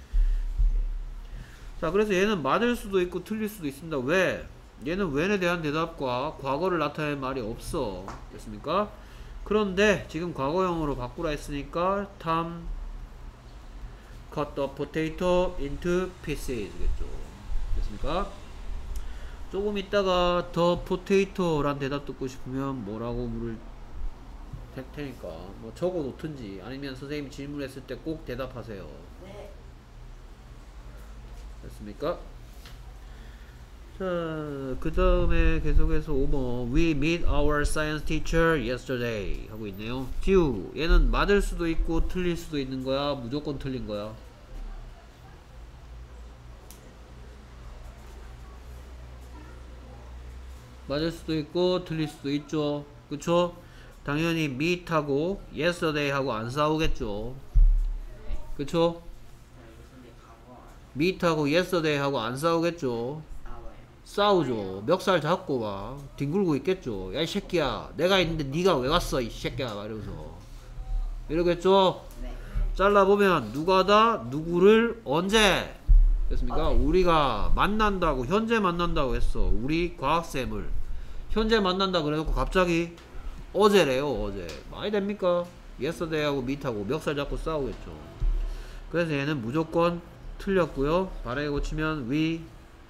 자, 그래서 얘는 맞을 수도 있고 틀릴 수도 있습니다. 왜? 얘는 when에 대한 대답과 과거를 나타내는 말이 없어. 됐습니까? 그런데 지금 과거형으로 바꾸라 했으니까 Tom cut the potato into pieces 겠죠. 됐습니까? 조금 있다가 the potato 란 대답 듣고 싶으면 뭐라고 물을 테니까 뭐 적어 놓든지 아니면 선생님이 질문했을 때 꼭 대답하세요. 네. 됐습니까? 자, 그 다음에 계속해서 5번 We meet our science teacher yesterday 하고 있네요. 지우, 얘는 맞을 수도 있고 틀릴 수도 있는 거야? 무조건 틀린 거야? 맞을 수도 있고 틀릴 수도 있죠. 그쵸? 당연히 meet하고 yesterday하고 안 싸우겠죠. 그쵸? meet하고 yesterday하고 안 싸우겠죠. 싸우죠. 멱살 잡고 막 뒹굴고 있겠죠. 야 이 새끼야, 내가 있는데 네가 왜 왔어 이 새끼야, 막 이러면서 이러겠죠. 네. 잘라보면 누가다 누구를 언제 됐습니까? 우리가 만난다고, 현재 만난다고 했어. 우리 과학쌤을. 현재 만난다 그래놓고 갑자기 어제래요. 어제 많이 됩니까? yesterday하고 meet하고 멱살 잡고 싸우겠죠. 그래서 얘는 무조건 틀렸고요. 바르게 고치면 we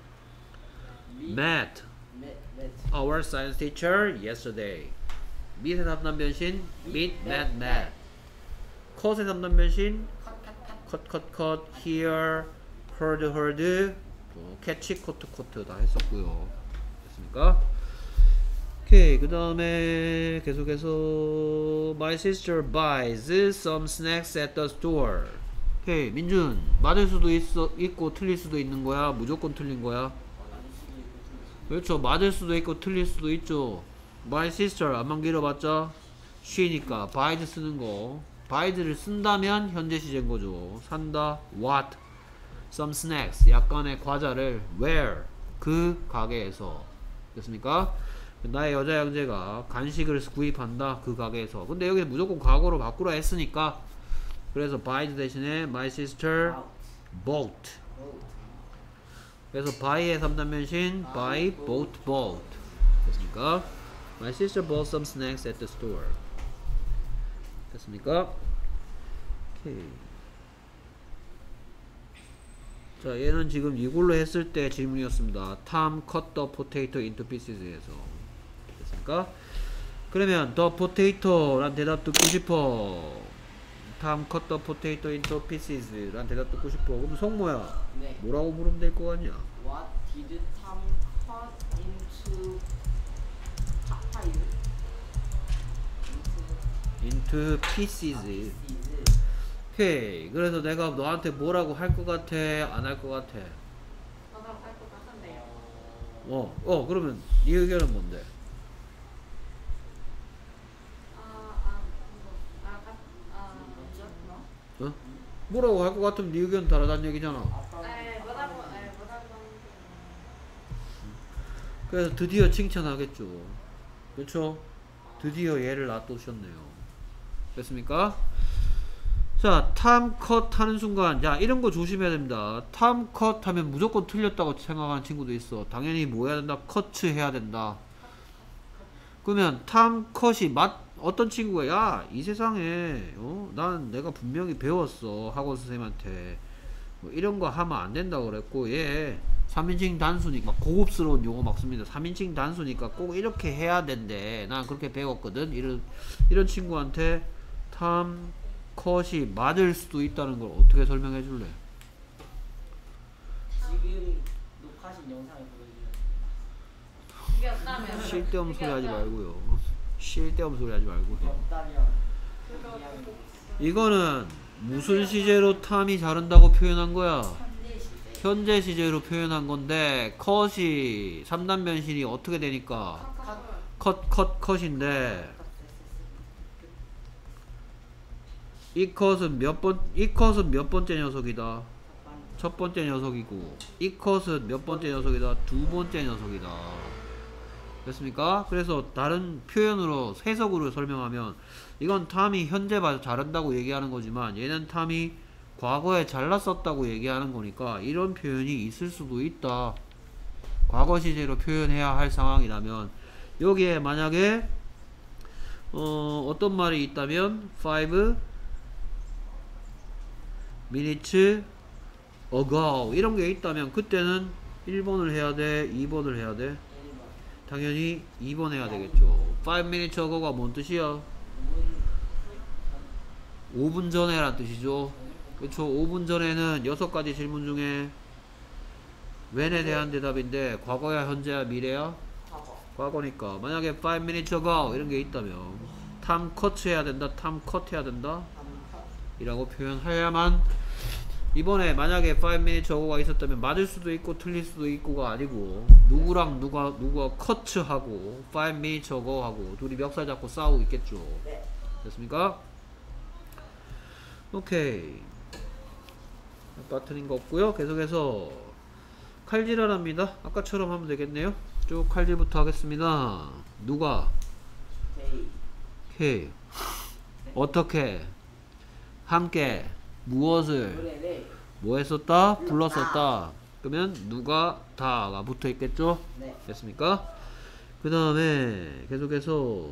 met our science teacher yesterday. meet의 3단 변신 meet, met cut의 3단 변신 cut, hear, heard, catch, caught 다 했었고요. 됐습니까? 오케이. 그 다음에 계속해서 my sister buys some snacks at the store. 오케이. 민준 맞을 수도 있고 틀릴 수도 있는 거야? 무조건 틀린 거야? 그렇죠. 맞을 수도 있고 틀릴 수도 있죠. my sister 안만 길어봤자 she니까 buys 쓰는 거. buys를 쓴다면 현재 시제인 거죠. 산다 what some snacks 약간의 과자를 where 그 가게에서. 됐습니까? 나의 여자 형제가 간식을 구입한다 그 가게에서. 근데 여기 무조건 과거로 바꾸라 했으니까 그래서 buy 대신에 my sister bought. 그래서 buy의 3단 변신 buy, bought. 됐습니까? my sister bought some snacks at the store. 됐습니까? 오케이. 자, 얘는 지금 이걸로 했을 때 질문이었습니다. Tom cut the potato into pieces에서. 됐습니까? 그러면 the potato 란 대답 듣고 싶어. Tom cut the potato into pieces 란 대답 듣고 싶어. 그럼 성모야 네. 뭐라고 물으면 될 거 같냐? What did Tom cut into pie? into pieces. 오케이. 그래서 내가 너한테 뭐라고 할 것 같아? 안 할 것 같아? 뭐라고 할 것 같은데요. 그러면 네 의견은 뭔데? 어? 뭐라고 할 것 같으면 네 의견 다르다는 얘기잖아. 뭐라고 그래서 드디어 칭찬하겠죠. 그렇죠? 드디어 얘를 놔두셨네요. 됐습니까? 자, 탐 컷 하는 순간, 자, 이런 거 조심해야 됩니다. 탐 컷 하면 무조건 틀렸다고 생각하는 친구도 있어. 당연히 뭐 해야 된다? 커츠 해야 된다. 그러면 탐 컷이 어떤 친구가 야, 이 세상에 난 내가 분명히 배웠어. 학원 선생님한테 뭐 이런 거 하면 안 된다고 그랬고, 얘 3인칭 단수니까 고급스러운 용어 막 씁니다. 3인칭 단수니까 꼭 이렇게 해야 된대. 난 그렇게 배웠거든. 이런 친구한테 탐 컷이 맞을 수도 있다는 걸 어떻게 설명해 줄래? 지금 녹화하신 영상을 보여주면 이겼다면 쓸데없는 소리 하지 말고요. 쓸데없는 소리 하지 말고요. 없다면 이거는 무슨 시제로 탐이 자른다고 표현한 거야? 현재 시제로 표현한 건데 컷이 3단 변신이 어떻게 되니까 컷인데 이 컷은 몇 번째 녀석이다? 첫 번째 녀석이고 이 컷은 몇 번째 녀석이다? 두 번째 녀석이다. 됐습니까? 그래서 다른 표현으로 해석으로 설명하면 이건 탐이 현재 봐서 자른다고 얘기하는 거지만 얘는 탐이 과거에 잘났었다고 얘기하는 거니까 이런 표현이 있을 수도 있다. 과거 시제로 표현해야 할 상황이라면 여기에 만약에 어떤 말이 있다면 5 minutes ago 이런 게 있다면 그때는 1번을 해야 돼? 2번을 해야 돼? 당연히 2번 해야 되겠죠. 5 minutes ago가 뭔 뜻이야? 5분 전에 란 뜻이죠. 그렇죠. 5분 전에는 6가지 질문 중에 when에 대한 대답인데 과거야 현재야 미래야? 과거니까 만약에 5 minutes ago 이런 게 있다면 Tom cut 해야 된다? Tom cut 해야 된다? 이라고 표현해야만 이번에 만약에 5 minutes ago가 있었다면 맞을 수도 있고 틀릴 수도 있고가 아니고 누구랑 누가 컷하고 5 minutes ago 하고 둘이 멱살 잡고 싸우고 있겠죠. 됐습니까? 오케이. 빠트린 거 없고요. 계속해서 칼질을 합니다. 아까처럼 하면 되겠네요. 쭉 칼질부터 하겠습니다. 누가? K. 어떻게? 함께 무엇을 뭐 했었다? 불렀었다. 그러면 누가 다가 붙어 있겠죠? 네. 됐습니까? 그 다음에 계속해서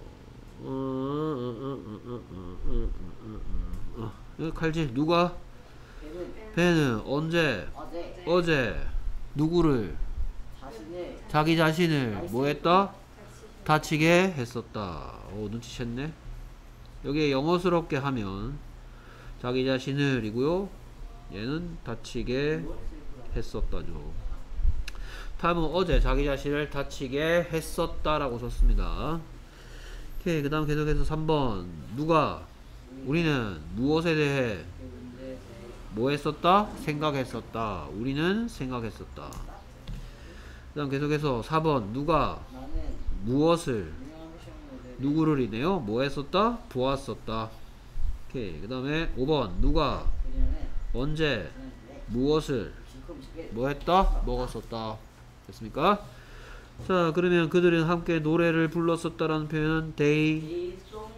여기 칼질 누가? 걔는 배는 언제? 어제 누구를? 자신의 자기 자신을 뭐 했다? 다치게 했었다. 오, 눈치챘네. 여기에 영어스럽게 하면 자기 자신을 이고요. 얘는 다치게 했었다죠. 다음은 어제 자기 자신을 다치게 했었다라고 썼습니다. 오케이. 그 다음 계속해서 3번 누가? 우리는 무엇에 대해 뭐 했었다? 생각했었다. 우리는 생각했었다. 그 다음 계속해서 4번 누가? 나는 무엇을? 유명한 시험을 누구를 이네요? 뭐 했었다? 보았었다. 오케이. 그 다음에 5번 누가? 그녀는 언제? 그녀는 무엇을? 지금 저게 뭐 했다? 먹었었다. 됐습니까? 자, 그러면 그들은 함께 노래를 불렀었다라는 표현은 they 이송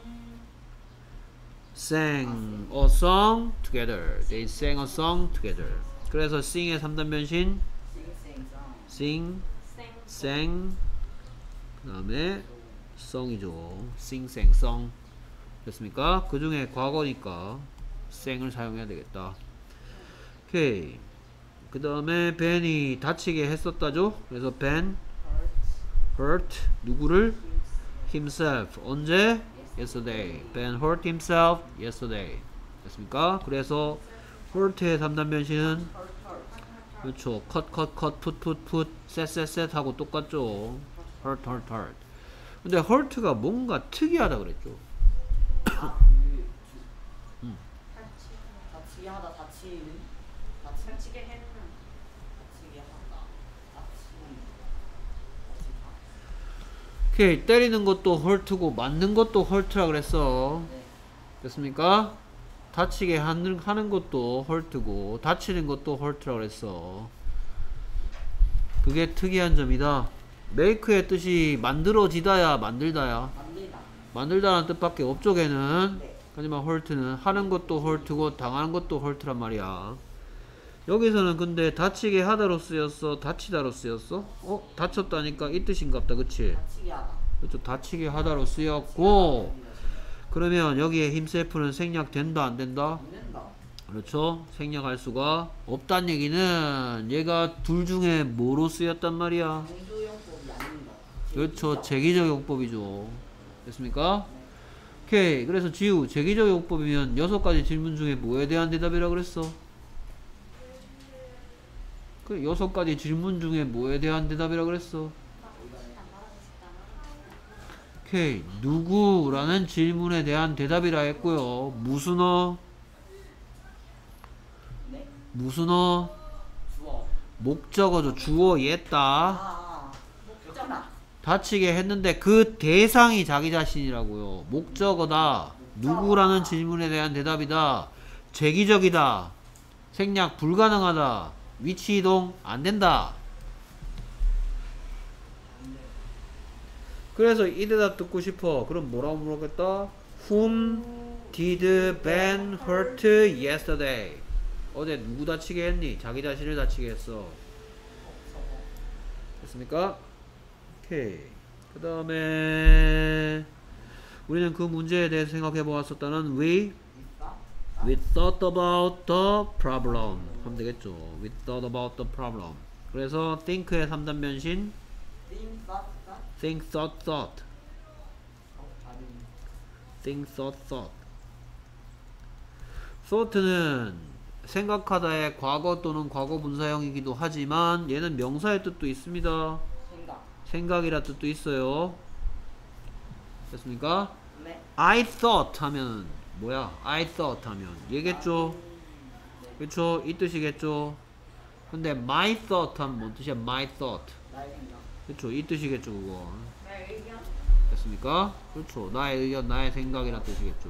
sang a song together. They sang a song together. 그래서 sing의 3단 변신 싱싱송 sing, 생 sang 그 다음에 song이죠. sing, sang, song 됐습니까? 그 중에 과거니까 sang을 사용해야 되겠다. 오케이. 그 다음에 Ben이 다치게 했었다죠. 그래서 Ben hurt 누구를? himself 언제? yesterday. Ben hurt himself yesterday. 됐습니까? 그래서 hurt의 3단 변신은 그렇죠. cut, put, set 하고 똑같죠. hurt. 근데 hurt가 뭔가 특이하다 그랬죠. 다치게 하다 다치는 다치게 했는 다치게 하다 오케이. 때리는 것도 hurt고 맞는 것도 hurt라 그랬어. 네. 됐습니까? 다치게 하는 것도 hurt고 다치는 것도 hurt라 그랬어. 그게 특이한 점이다. make의 뜻이 만들어지다야 만들다야? 만들다 만들다라는 뜻밖에 없죠 걔는. 네. 하지만 hurt는 하는 것도 hurt고 당하는 것도 hurt란 말이야. 여기서는 근데 다치게 하다로 쓰였어? 다치다로 쓰였어? 다쳤다니까 이 뜻인갑다. 그치? 다치게 하다 그렇죠. 다치게 하다로 쓰였고 그러면 여기에 himself는 생략된다 안 된다? 믿는다 그렇죠. 생략할 수가 없다는 얘기는 얘가 둘 중에 뭐로 쓰였단 말이야? 공조용법이 아닌가 그렇죠. 제기적 용법이죠. 됐습니까? 오케이. 그래서 지우 제기적 용법이면 6가지 질문 중에 뭐에 대한 대답이라 그랬어? 그 6가지 질문 중에 뭐에 대한 대답이라 그랬어? 오케이. 누구라는 질문에 대한 대답이라 했고요. 무슨어? 네? 무슨어? 주어 목적어죠. 주어 얘다. 목적다 다치게 했는데 그 대상이 자기 자신이라고요. 목적어다. 누구라는 질문에 대한 대답이다. 제기적이다. 생략 불가능하다. 위치 이동 안 된다. 그래서 이 대답 듣고 싶어. 그럼 뭐라고 물어보겠다? Whom did Ben hurt yesterday? 어제 누구 다치게 했니? 자기 자신을 다치게 했어. 됐습니까? 오케이. 그 다음에 우리는 그 문제에 대해서 생각해 보았었다는 we thought about the problem 하면 되겠죠. We thought about the problem. 그래서 think의 3단 변신 think, thought think, thought thought는 생각하다의 과거 또는 과거 분사형이기도 하지만 얘는 명사의 뜻도 있습니다. 생각이라 뜻도 있어요. 됐습니까? 네. I thought 하면 뭐야? I thought 하면 얘겠죠? 그쵸? 이 뜻이겠죠? 근데 my thought 하면 뭔 뜻이야? my thought. 나의 생각 그쵸? 이 뜻이겠죠 그거. 나의 의견 됐습니까? 그렇죠. 나의 의견, 나의 생각이란 뜻이겠죠.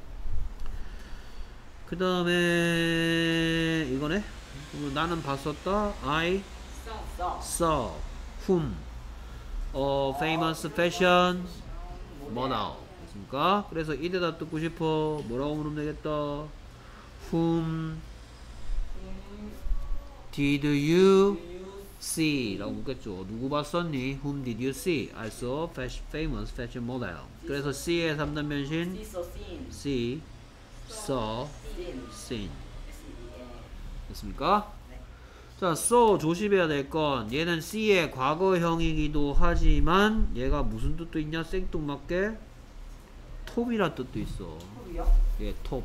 그 다음에 이거네. 나는 봤었다. I 써 saw whom a famous fashion model. 됐습니까? 그래서 이 대답 듣고 싶어. 뭐라고 물으면 되겠다. Whom did you see라고 묻겠죠. 누구 봤었니? Whom did you see? I saw famous fashion model. 그래서 see의 3단 변신 See so seen. see, saw, Seen. seen. S-E-E-N. 됐습니까? 네. 자, saw 조심해야 될 건 얘는 see의 과거형이기도 하지만 얘가 무슨 뜻도 있냐? 생뚱맞게 톱이란 뜻도 있어. 톱이요? 예, 톱.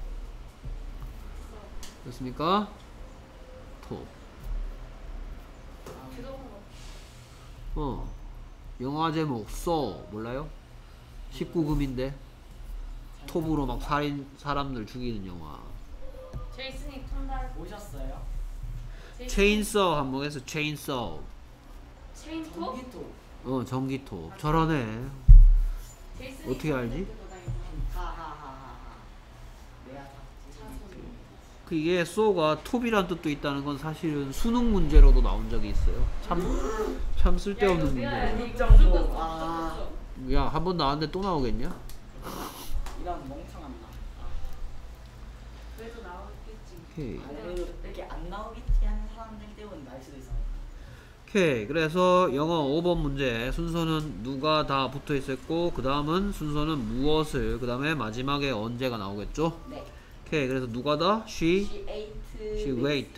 됐습니까? 톱. 영화 제목 saw 몰라요? 19금인데 톱으로 막 사람들 죽이는 영화. 제이슨이 톤달 오셨어요? 체인서 한번 해서 체인서. 체인토? 전기톱. 전기톱. 저러네. 제이슨이 어떻게 알지? 하하하하. 내가 다 그게 saw가 톱이란 뜻도 있다는 건 사실은 수능 문제로도 나온 적이 있어요. 참 쓸데없는 문제. 입장도. 아. 야, 한 번 나왔는데 또 나오겠냐? 이런 멍청한 나. 그래도 나오겠지. 오케이. 아니 이렇게 안 나오겠지 하는 사람들 때문에 날 수도 있어. 오케이. 그래서 영어 5번 문제 순서는 누가 다 붙어 있었고 그 다음은 순서는 무엇을 그 다음에 마지막에 언제가 나오겠죠? 네. 오케이. 그래서 누가 다? She wait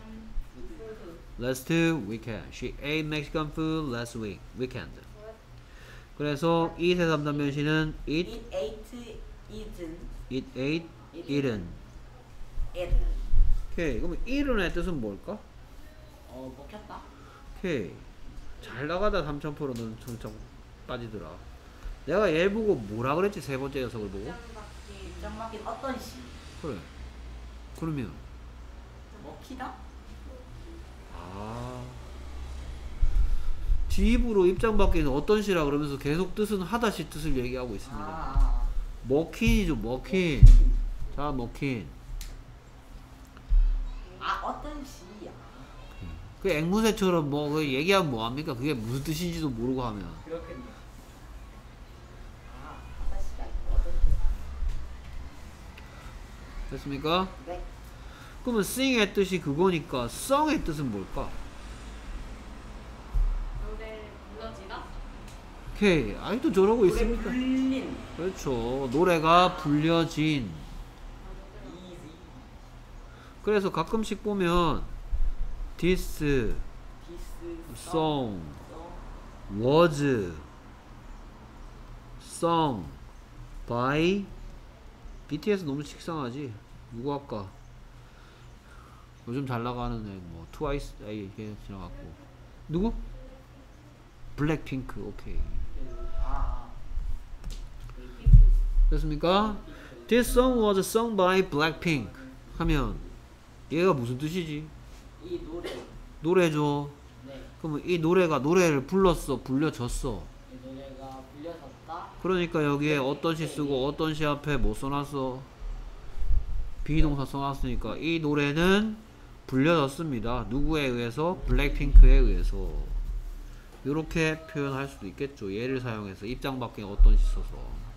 last weekend. She ate Mexican food last weekend. 그래서 eat의 3단 변신은 eat, It ate, eaten, it ate, eaten. eaten. 오케이. 그럼 eaten의 뜻은 뭘까? 먹혔다. 오케이. 잘 나가다 3000%는 정착 빠지더라. 내가 얘 보고 뭐라 그랬지? 세 번째 녀석을 보고. 입장 막힌 어떤 시? 그래. 그러면 먹히다? 아 뒷입으로 입장 바뀌는 어떤 시라 그러면서 계속 뜻은 하다시 뜻을 얘기하고 있습니다. 아. 먹힌이죠. 먹힌. 자, 먹힌. 아 어떤 시야? 그 앵무새처럼 뭐 그 얘기하면 뭐합니까? 그게 무슨 뜻인지도 모르고 하면. 그렇군요. 아 하다 시가 있고 어떤 시? 됐습니까? 네. 그러면 sing의 뜻이 그거니까 song의 뜻은 뭘까? 노래 불러지다? 오케이. 아직도 저러고 노래 있습니까? 불린. 그렇죠. 노래가 불려진. easy. 그래서 가끔씩 보면 this This song was sung by BTS 너무 식상하지? 누구 할까? 요즘 잘 나가는 애 뭐 트와이스 이게 지나갔고 누구? 블랙핑크. 오케이. 아. 됐습니까? This song was sung by Blackpink 하면 얘가 무슨 뜻이지? 이 노래. 노래죠. 네. 그러면 이 노래가 노래를 불렀어, 불려졌어. 이 노래가 불려졌다. 그러니까 여기에 어떤 시 쓰고 어떤 시 앞에 뭐 써놨어? 비동사 써놨으니까 이 노래는 불려졌습니다. 누구에 의해서? 블랙핑크에 의해서. 이렇게 표현할 수도 있겠죠. 얘를 사용해서 입장 바뀐 어떤 시 써서.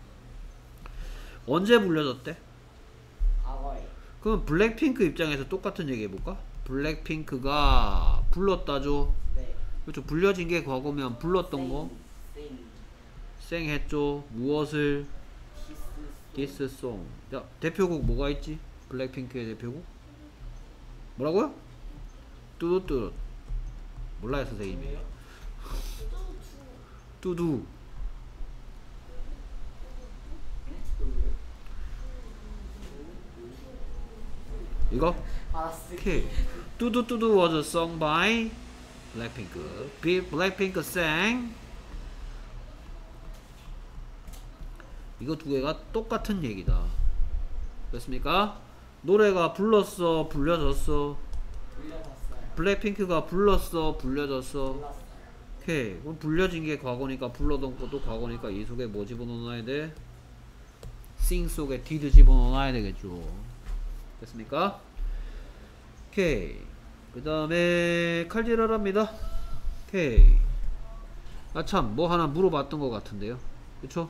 언제 불려졌대? 과거에. 그럼 블랙핑크 입장에서 똑같은 얘기 해볼까? 블랙핑크가 불렀다죠. 네. 그렇죠. 불려진 게 과거면 불렀던 거 sing. 생했죠. 무엇을? This This song. 야, 대표곡 뭐가 있지? 블랙핑크의 대표곡? 뭐라고요? 뚜뚜뚜. 몰라요 선생님이. 뚜두. 이거? 알았어. 오케이. 뚜두뚜두 was sung by Blackpink. Blackpink sang. 이거 두 개가 똑같은 얘기다. 됐습니까? 노래가 불렀어, 불려졌어. 불려졌어요. 블랙핑크가 불렀어, 불려졌어. 불렀어요. 오케이. 그럼 불려진 게 과거니까 불러던 것도 과거니까 이 속에 뭐 집어넣어야 돼? sing 속에 did 집어넣어야 되겠죠. 됐습니까? 오케이. 그 다음에 칼질하랍니다. 오케이. 아 참, 뭐 하나 물어봤던 것 같은데요. 그쵸?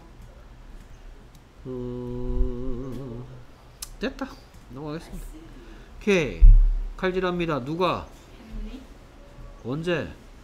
됐다. 넘어가겠습니다. 오케이. 칼질합니다. 누가? 헨리? 언제?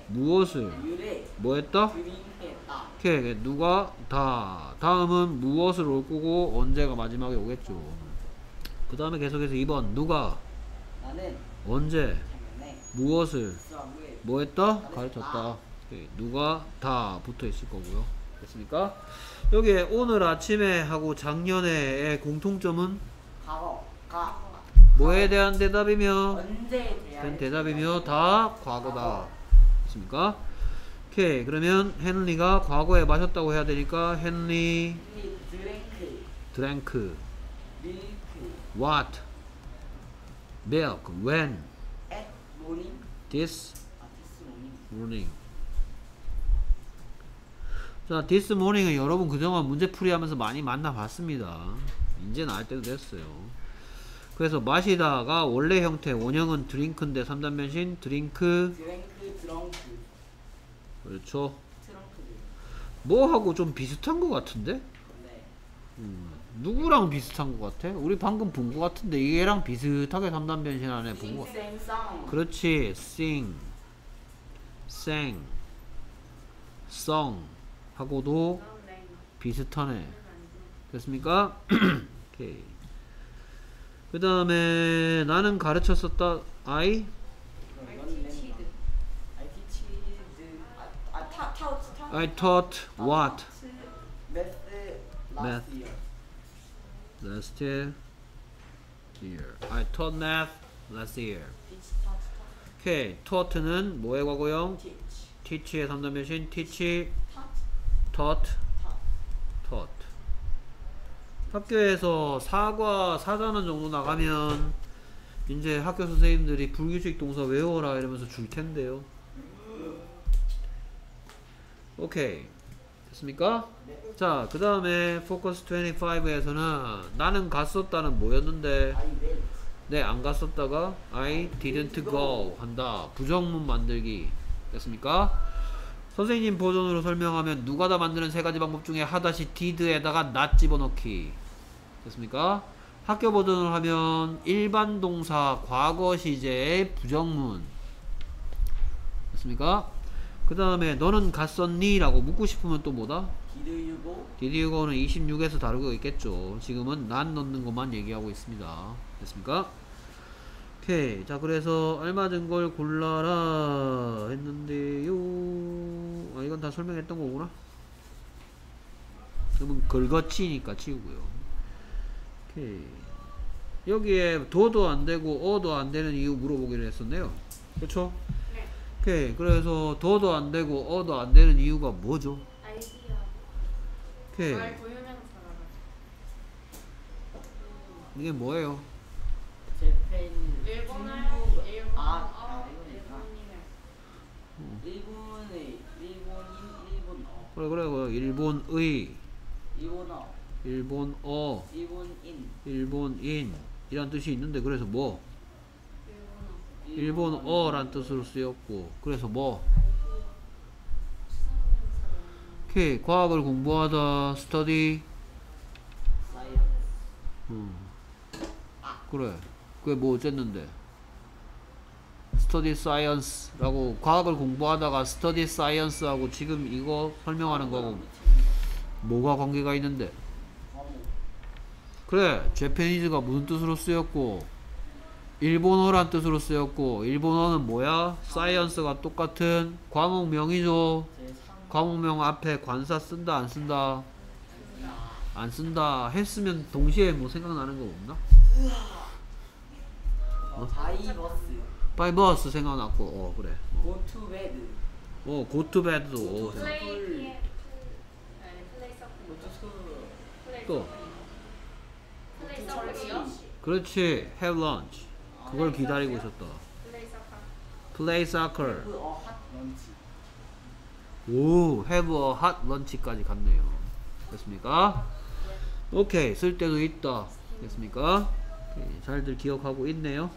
무엇을 유래 뭐 했다? 드링크했다. 오케이. 누가 다. 다음은 무엇을 올 거고 언제가 마지막에 오겠죠. 그 다음에 계속해서 2번 누가 나는 언제 작년에 무엇을 수학을 뭐 했다? 가르쳤다. 오케이. 누가 다 붙어 있을 거고요. 됐습니까? 여기에 오늘 아침에 하고 작년에의 공통점은 과거가 뭐에 대한 대답이며 언제에 된 대한 대답이며 다 과거다. 됐습니까? 오케이. 그러면 헨리가 과거에 마셨다고 해야 되니까 헨리 드링크 drank 밀크 what milk when at morning this this morning morning. 자, this morning은 여러분 그동안 문제풀이 하면서 많이 만나봤습니다. 이제는 알 때도 됐어요. 그래서 마시다가 원래 형태 원형은 drink인데 3단 변신 드링크. 드링크 드렁크 그렇죠. 트렁크 뭐하고 좀 비슷한 것 같은데? 네 누구랑 비슷한 것 같아? 우리 방금 본 것 같은데 얘랑 비슷하게 3단 변신하네 본 거. 싱생송 그렇지. sing, sang, song 하고도 비슷하네. 됐습니까? 오케이. 그 다음에 나는 가르쳤었다. I I taught what? Math. Last year. I taught math last year. 오케이. taught는 뭐의 과거형? teach의 3단 변신. teach, taught, taught. 학교에서 사과 4단원 정도 나가면 이제 학교 선생님들이 불규칙 동사 외워라 이러면서 줄 텐데요. 오케이. 됐습니까? 자, 그 다음에 포커스 25에서는 나는 갔었다는 뭐였는데 네, 안 갔었다가 I didn't go 한다. 부정문 만들기. 됐습니까? 선생님 버전으로 설명하면 누가 다 만드는 세 가지 방법 중에 하다시 did에다가 not 집어넣기. 됐습니까? 학교 버전으로 하면 일반 동사 과거 시제의 부정문. 됐습니까? 그 다음에 너는 갔었니? 라고 묻고 싶으면 또 뭐다? did you go는 26에서 다루고 있겠죠. 지금은 not 넣는 것만 얘기하고 있습니다. 됐습니까? 오케이. 자, 그래서 알맞은 걸 골라라 했는데요. 아, 이건 다 설명했던 거구나. 그러면 걸거치니까 치우고요. 오케이. 여기에 도도 안 되고 어도 안 되는 이유 물어보기로 했었네요. 그렇죠? 네. 오케이. 그래서 도도 안 되고 어도 안 되는 이유가 뭐죠? 아이디어. 오케이. 말 고유명사라고. 이게 뭐예요? 일본어, 일본의 일본어 그래 일본의 일본어 일본어 일본인 일본인 이란 뜻이 있는데 그래서 뭐? 일본어란 뜻으로 쓰였고 그래서 뭐? 오케이. 과학을 공부하다 study 그래 그게 뭐 어쨌는데 study science라고 과학을 공부하다가 study science하고 지금 이거 설명하는 거하고 뭐가 관계가 있는데 그래 Japanese가 무슨 뜻으로 쓰였고 일본어란 뜻으로 쓰였고 일본어는 뭐야? science가 똑같은 과목명이죠. 과목명 앞에 관사 쓴다 안 쓴다? 안 쓴다 했으면 동시에 뭐 생각나는 거 없나? 바이버스 바이버스 생각났고 그래 고투베드 go to bed도 플레이 또 플레이 서클이요? 그렇지 have lunch 그걸 기다리고 있었다 플레이 play 서클. soccer 핫 런치 오 have a hot lunch까지 갔네요. 됐습니까? 오케이. 쓸 때도 있다. 됐습니까? 오케이. 잘들 기억하고 있네요.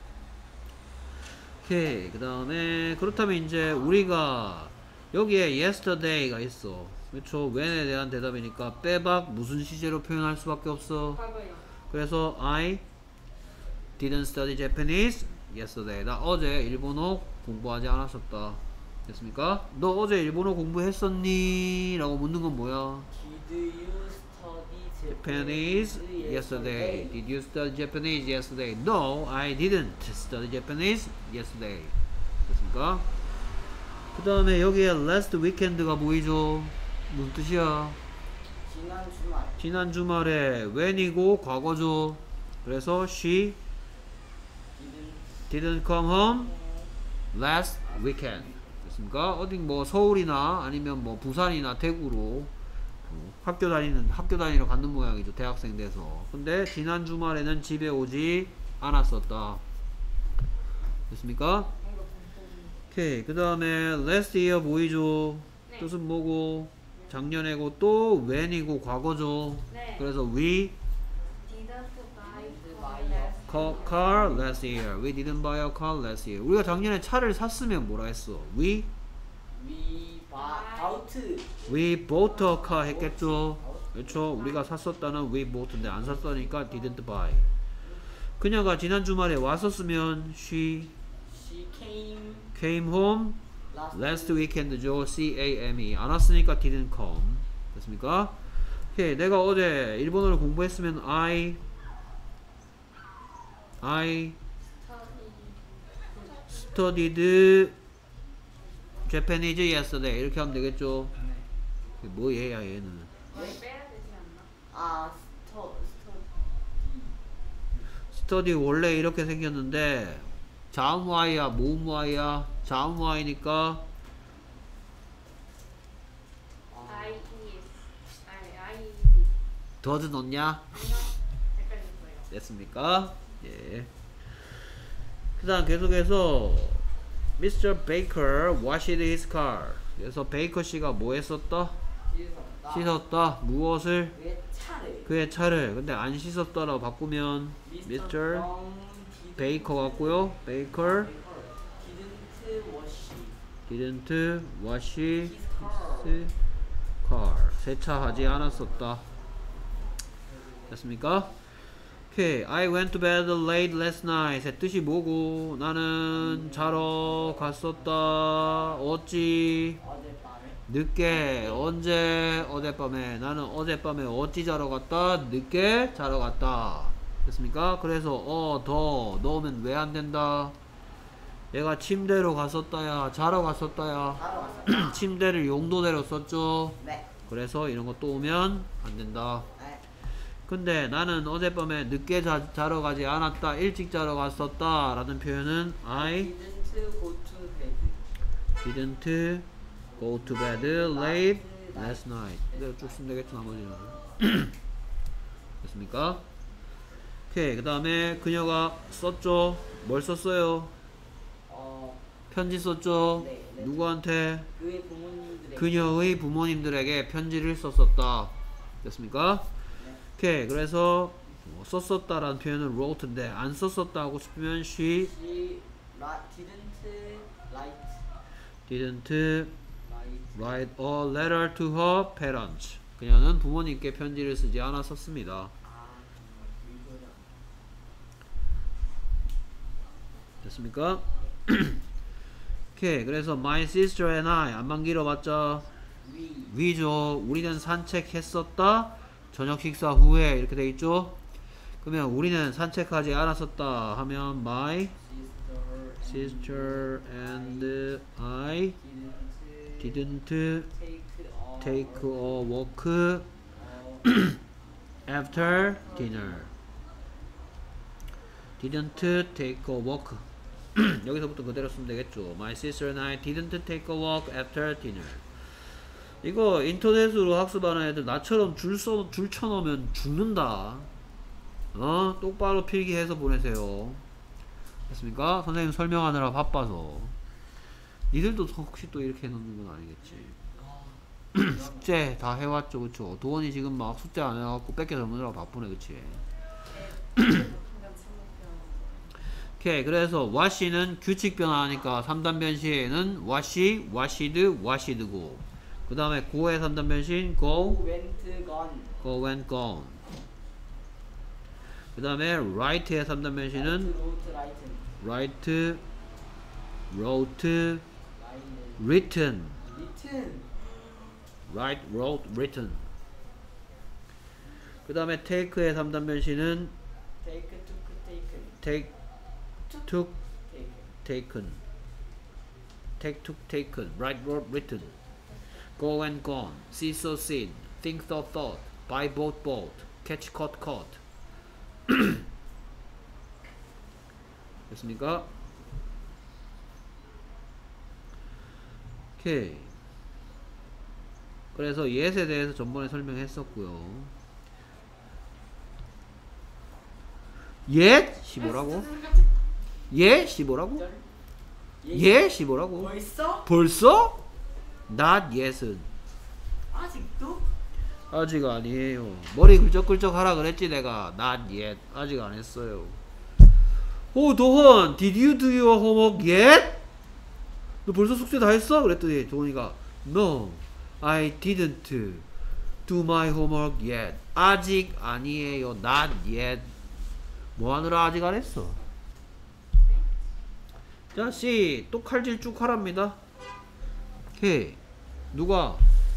오케이. 그 다음에 그렇다면 이제 우리가 여기에 yesterday가 있어. 그렇죠? when에 대한 대답이니까 빼박 무슨 시제로 표현할 수밖에 없어. 과거요. 그래서 I didn't study Japanese yesterday. 나 어제 일본어 공부하지 않았었다. 됐습니까? 너 어제 일본어 공부했었니? 라고 묻는 건 뭐야? Did you study Japanese yesterday. Did you study Japanese yesterday? No, I didn't study Japanese yesterday. 됐습니까? 그 다음에 여기에 last weekend가 보이죠? 무슨 뜻이야? 지난 주말. 지난 주말에 when이고 과거죠. 그래서 she didn't come home last weekend. 됐습니까? 어디 뭐 서울이나 아니면 뭐 부산이나 대구로 학교 다니러 가는 모양이죠. 대학생 돼서. 근데 지난 주말에는 집에 오지 않았었다. 됐습니까? 오케이. 그 다음에 last year 보이죠? 네. 뜻은 뭐고? 작년에고 또 when이고 과거죠. 네. 그래서 we didn't buy car last year. We didn't buy a car last year. 우리가 작년에 차를 샀으면 뭐라 했어? We bought a car 했겠죠. 그렇죠. 우리가 샀었다는 we bought인데 안 샀으니까 didn't buy. 그녀가 지난 주말에 왔었으면 she came home last weekend죠. C-A-M-E. 안 왔으니까 didn't come. 됐습니까? 오케이. 내가 어제 일본어를 공부했으면 I studied Japanese yesterday. 이렇게 하면 되겠죠. 뭐 얘야 얘는. 빼야 되지 않나? 아, study 원래 이렇게 생겼는데 자음 Y야 모음 Y야. 자음 Y니까 does 넣냐? 아니요. 헷갈렸어요. 됐습니까? 예. 그 다음 계속해서 Mr. Baker washed his car. 그래서 베이커 씨가 뭐 했었다? 씻었다. 무엇을? 그의 차를. 근데 안 씻었다라고 바꾸면 Mr. 베이커 같고요. Baker didn't wash his car. 세차하지 않았었다. 됐습니까? 오케이. I went to bed late last night. 의 뜻이 뭐고? 나는 자러 갔었다. 어찌? 늦게. 언제? 어젯밤에. 나는 어젯밤에 어찌 자러 갔다? 늦게 자러 갔다. 됐습니까? 그래서 더 넣으면 왜 안 된다? 얘가 침대로 갔었다야. 자러 갔었다야. 침대를 용도대로 썼죠. 네. 그래서 이런 거 또 오면 안 된다. 근데 나는 어젯밤에 늦게 자러 가지 않았다. 일찍 자러 갔었다. 라는 표현은 I didn't go to bed late last night. 내가 쭉 쓰면 되겠죠 나머지는. 됐습니까? 오케이. 그 다음에 그녀가 썼죠. 뭘 썼어요? 편지 썼죠. 네. 누구한테? 그의 부모님들에게. 그녀의 부모님들에게 편지를 썼었다. 됐습니까? 오케이. 그래서 썼었다라는 표현은 wrote인데 안 썼었다 하고 싶으면 she didn't write a letter to her parents. 그녀는 부모님께 편지를 쓰지 않았었습니다. 됐습니까? 오케이. 그래서 my sister and I 안만 길어봤자 위죠. 우리는 산책했었다. 저녁 식사 후에 이렇게 돼 있죠. 그러면 우리는 산책하지 않았었다 하면 my sister and I didn't take a walk after dinner. didn't take a walk. 여기서부터 그대로 쓰면 되겠죠. My sister and I didn't take a walk after dinner. 이거 인터넷으로 학습하는 애들 나처럼 줄 쳐놓으면 죽는다. 똑바로 필기해서 보내세요. 됐습니까? 선생님 설명하느라 바빠서. 니들도 혹시 또 이렇게 해놓는 건 아니겠지? 숙제 다 해왔죠, 그쵸? 도원이 지금 막 숙제 안 해갖고 뺏겨 적느라고 바쁘네, 그치? 오케이. 그래서 wash는 규칙 변화하니까 3단 변시에는 wash, washed, washed고 그 다음에 go의 3단 변신 go, go and gone. 그 다음에 write의 3단 변신은 write, wrote, written. written. write, wrote, written. 그 다음에 take의 3단 변신은 take, took, taken. take, took, taken. taken. take, took, taken. write, wrote, written. go and gone. see, saw, seen. think, thought, thought. buy, bought, bought. catch, caught, caught. 됐습니까? 오케이. 그래서 yes에 대해서 전번에 설명했었고요. yet? 15라고? 예? 15라고? 예? 15라고? 벌써? 벌써? not yet은 아직도? 아직 아니에요. 머리 굴적굴적 하라 그랬지 내가. not yet. 아직 안 했어요. 오 도헌, did you do your homework yet? 너 벌써 숙제 다 했어? 그랬더니 도헌이가 no, I didn't do my homework yet. 아직 아니에요. not yet. 뭐 하느라 아직 안 했어? 자, C 또 칼질 쭉 하랍니다. 오케이. 누가?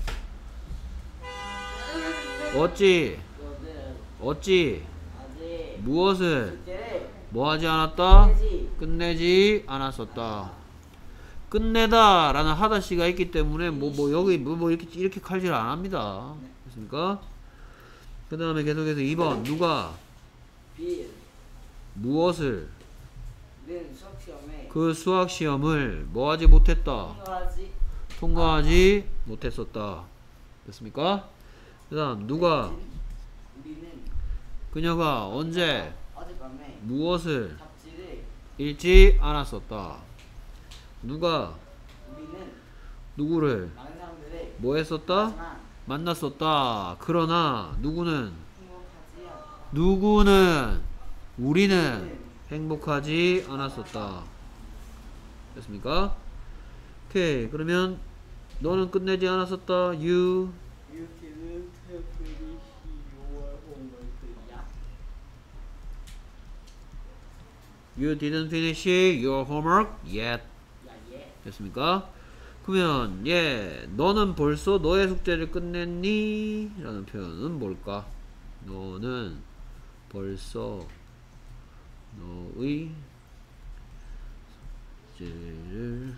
어찌? 너는 어찌? 아직 무엇을? 숙제를 뭐 하지 않았다? 끝내지. 끝내지 않았었다. 끝내다 라는 하다시가 있기 때문에 여기 이렇게 칼질 안 합니다. 됐습니까? 그 다음에 계속해서 2번 누가 빌. 무엇을 는 수학 시험에 그 수학 시험을 뭐 하지 못했다. 통과하지 못했었다. 됐습니까? 그 다음 누가 우리는 그녀가 언제 어젯밤에 무엇을 잡지를 읽지 않았었다. 누가 우리는 누구를 많은 사람들을 뭐 했었다? 하지만 만났었다. 그러나 누구는 행복하지 않다. 누구는 우리는 행복하지 않았었다. 됐습니까? 오케이. 그러면 너는 끝내지 않았었다. You You didn't finish your homework. You didn't finish your homework yet. 야, 예. 됐습니까? 그러면 너는 벌써 너의 숙제를 끝냈니? 라는 표현은 뭘까? 너는 벌써 너의 숙제를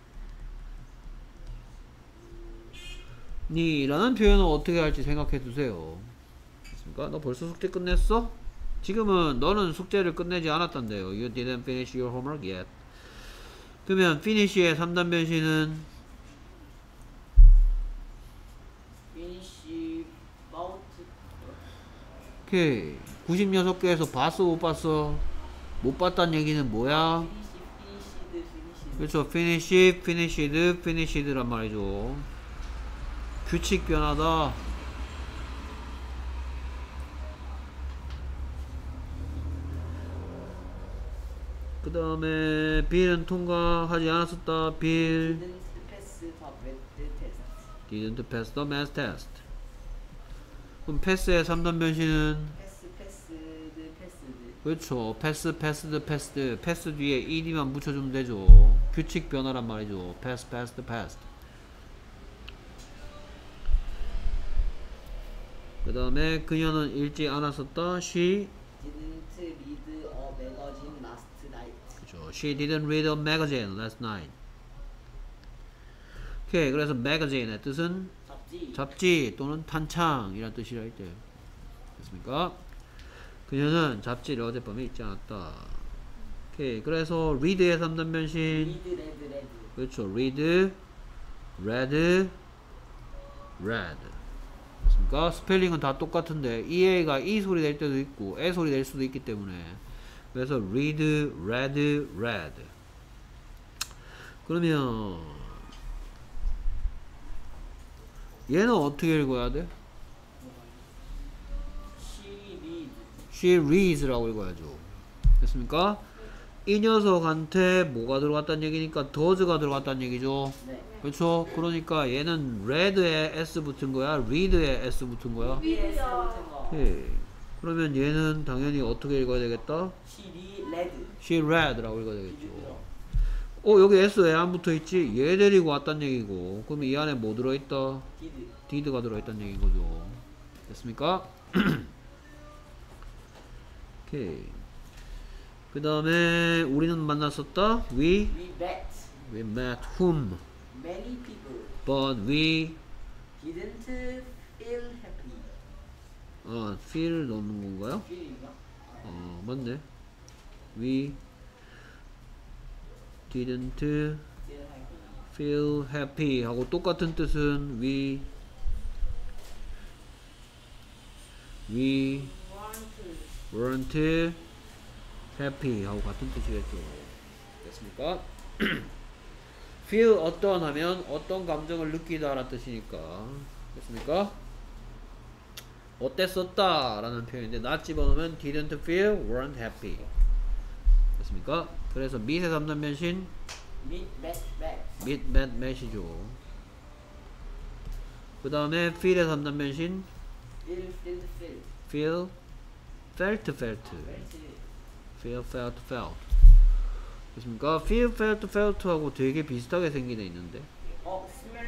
니 라는 표현은 어떻게 할지 생각해 두세요. 됐습니까? 너 벌써 숙제 끝냈어? 지금은 너는 숙제를 끝내지 않았단데요. You didn't finish your homework yet. 그러면 finish의 3단 변신은 Finish about. 오케이. 96개에서 봤어 못 봤어? 못 봤단 얘기는 뭐야? Finished. 그렇죠. finish, finished, finished란 말이죠. 규칙 변화다. 그 다음에 B는 통과하지 않았었다. Bill Didn't pass the math test. didn't pass the math test. 그럼 pass의 3단 변신은 passed. 그렇죠. pass, passed, passed. pass 뒤에 ed만 붙여주면 되죠. 규칙 변화란 말이죠. pass, passed, passed. 그 다음에 그녀는 읽지 않았었다. She Didn't read a magazine last night. 그렇죠. She didn't read a magazine last night. 오케이. 그래서 magazine의 뜻은 잡지. 잡지 또는 탄창이란 뜻이라 했대요. 됐습니까? 그녀는 잡지를 어젯밤에 읽지 않았다. 오케이. 그래서 read의 3단 변신 read. 그렇죠. read, read, read. 됐습니까? 스펠링은 다 똑같은데 EA가 E 소리 낼 때도 있고 E 소리 낼 수도 있기 때문에 그래서 read, read, read. 그러면 얘는 어떻게 읽어야 돼? She read. She reads라고 읽어야죠. 됐습니까? 이 녀석한테 뭐가 들어갔다는 얘기니까 does가 들어갔다는 얘기죠. 네. 그렇죠? 그러니까 얘는 read에 s 붙은 거야? read에 s 붙은 거야? 위드요. 예. 그러면 얘는 당연히 어떻게 읽어야 되겠다? She read. She read라고 읽어야 되겠죠. 여기 S 왜 안 붙어있지? 얘 데리고 왔단 얘기고 그럼 이 안에 뭐 들어있다? did. did가 들어있단 얘기인 거죠. 됐습니까? 오케이. 그 다음에 우리는 만났었다. We met We met whom? many people. But we Didn't feel happy. feel 넣는 건가요? feel인가? 맞네. We didn't feel happy. feel happy 하고 똑같은 뜻은 we weren't happy 하고 같은 뜻이겠죠. 됐습니까? feel 어떤 하면 어떤 감정을 느끼다 라는 뜻이니까. 됐습니까? 어땠었다 라는 표현인데 not 집어넣으면 didn't feel, weren't happy. 됐습니까? 그래서 meet의 3단 변신 Meet, met, met이죠. 그 다음에 feel의 3단 변신 feel. feel, felt. Felt. felt. 됐습니까? feel, felt 하고 되게 비슷하게 생긴 애 있는데 smell.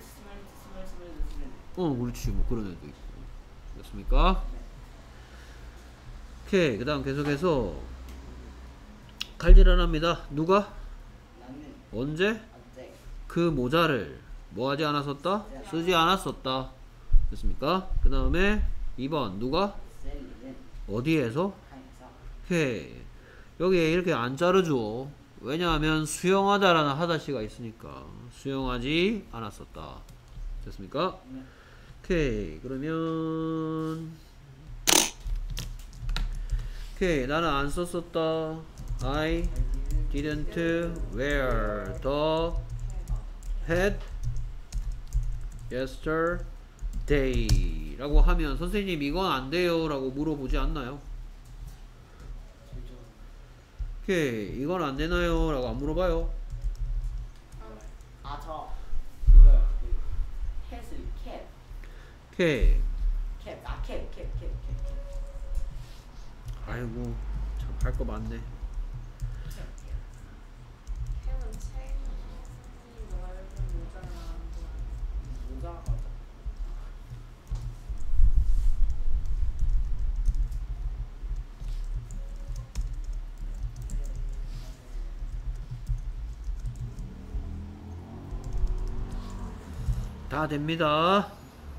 그렇지. 뭐 그런 애도 있고. 됐습니까? 오케이. 그 다음 계속해서 칼질 안 합니다. 누가? 나는 언제? 어제 그 모자를 뭐 하지 않았었다? 쓰지 않았었다. 됐습니까? 그 다음에 2번 누가? 셀리는 어디에서? 항상 오케이. 여기에 이렇게 안 자르죠. 왜냐하면 수용하다라는 하다시가 있으니까 수용하지 않았었다. 됐습니까? 오케이. 그러면 오케이. 나는 안 썼었다. I didn't wear the hat yesterday 라고 하면 선생님 이건 안 돼요 라고 물어보지 않나요? 오케이. 이건 안 되나요? 라고 안 물어봐요. 저 그거 캣을 캡 오케이. 캡. 아이고 참 할 거 많네. 햄은 책이 넓은 모자를 말하는 거. 모자 맞아. 다 됩니다.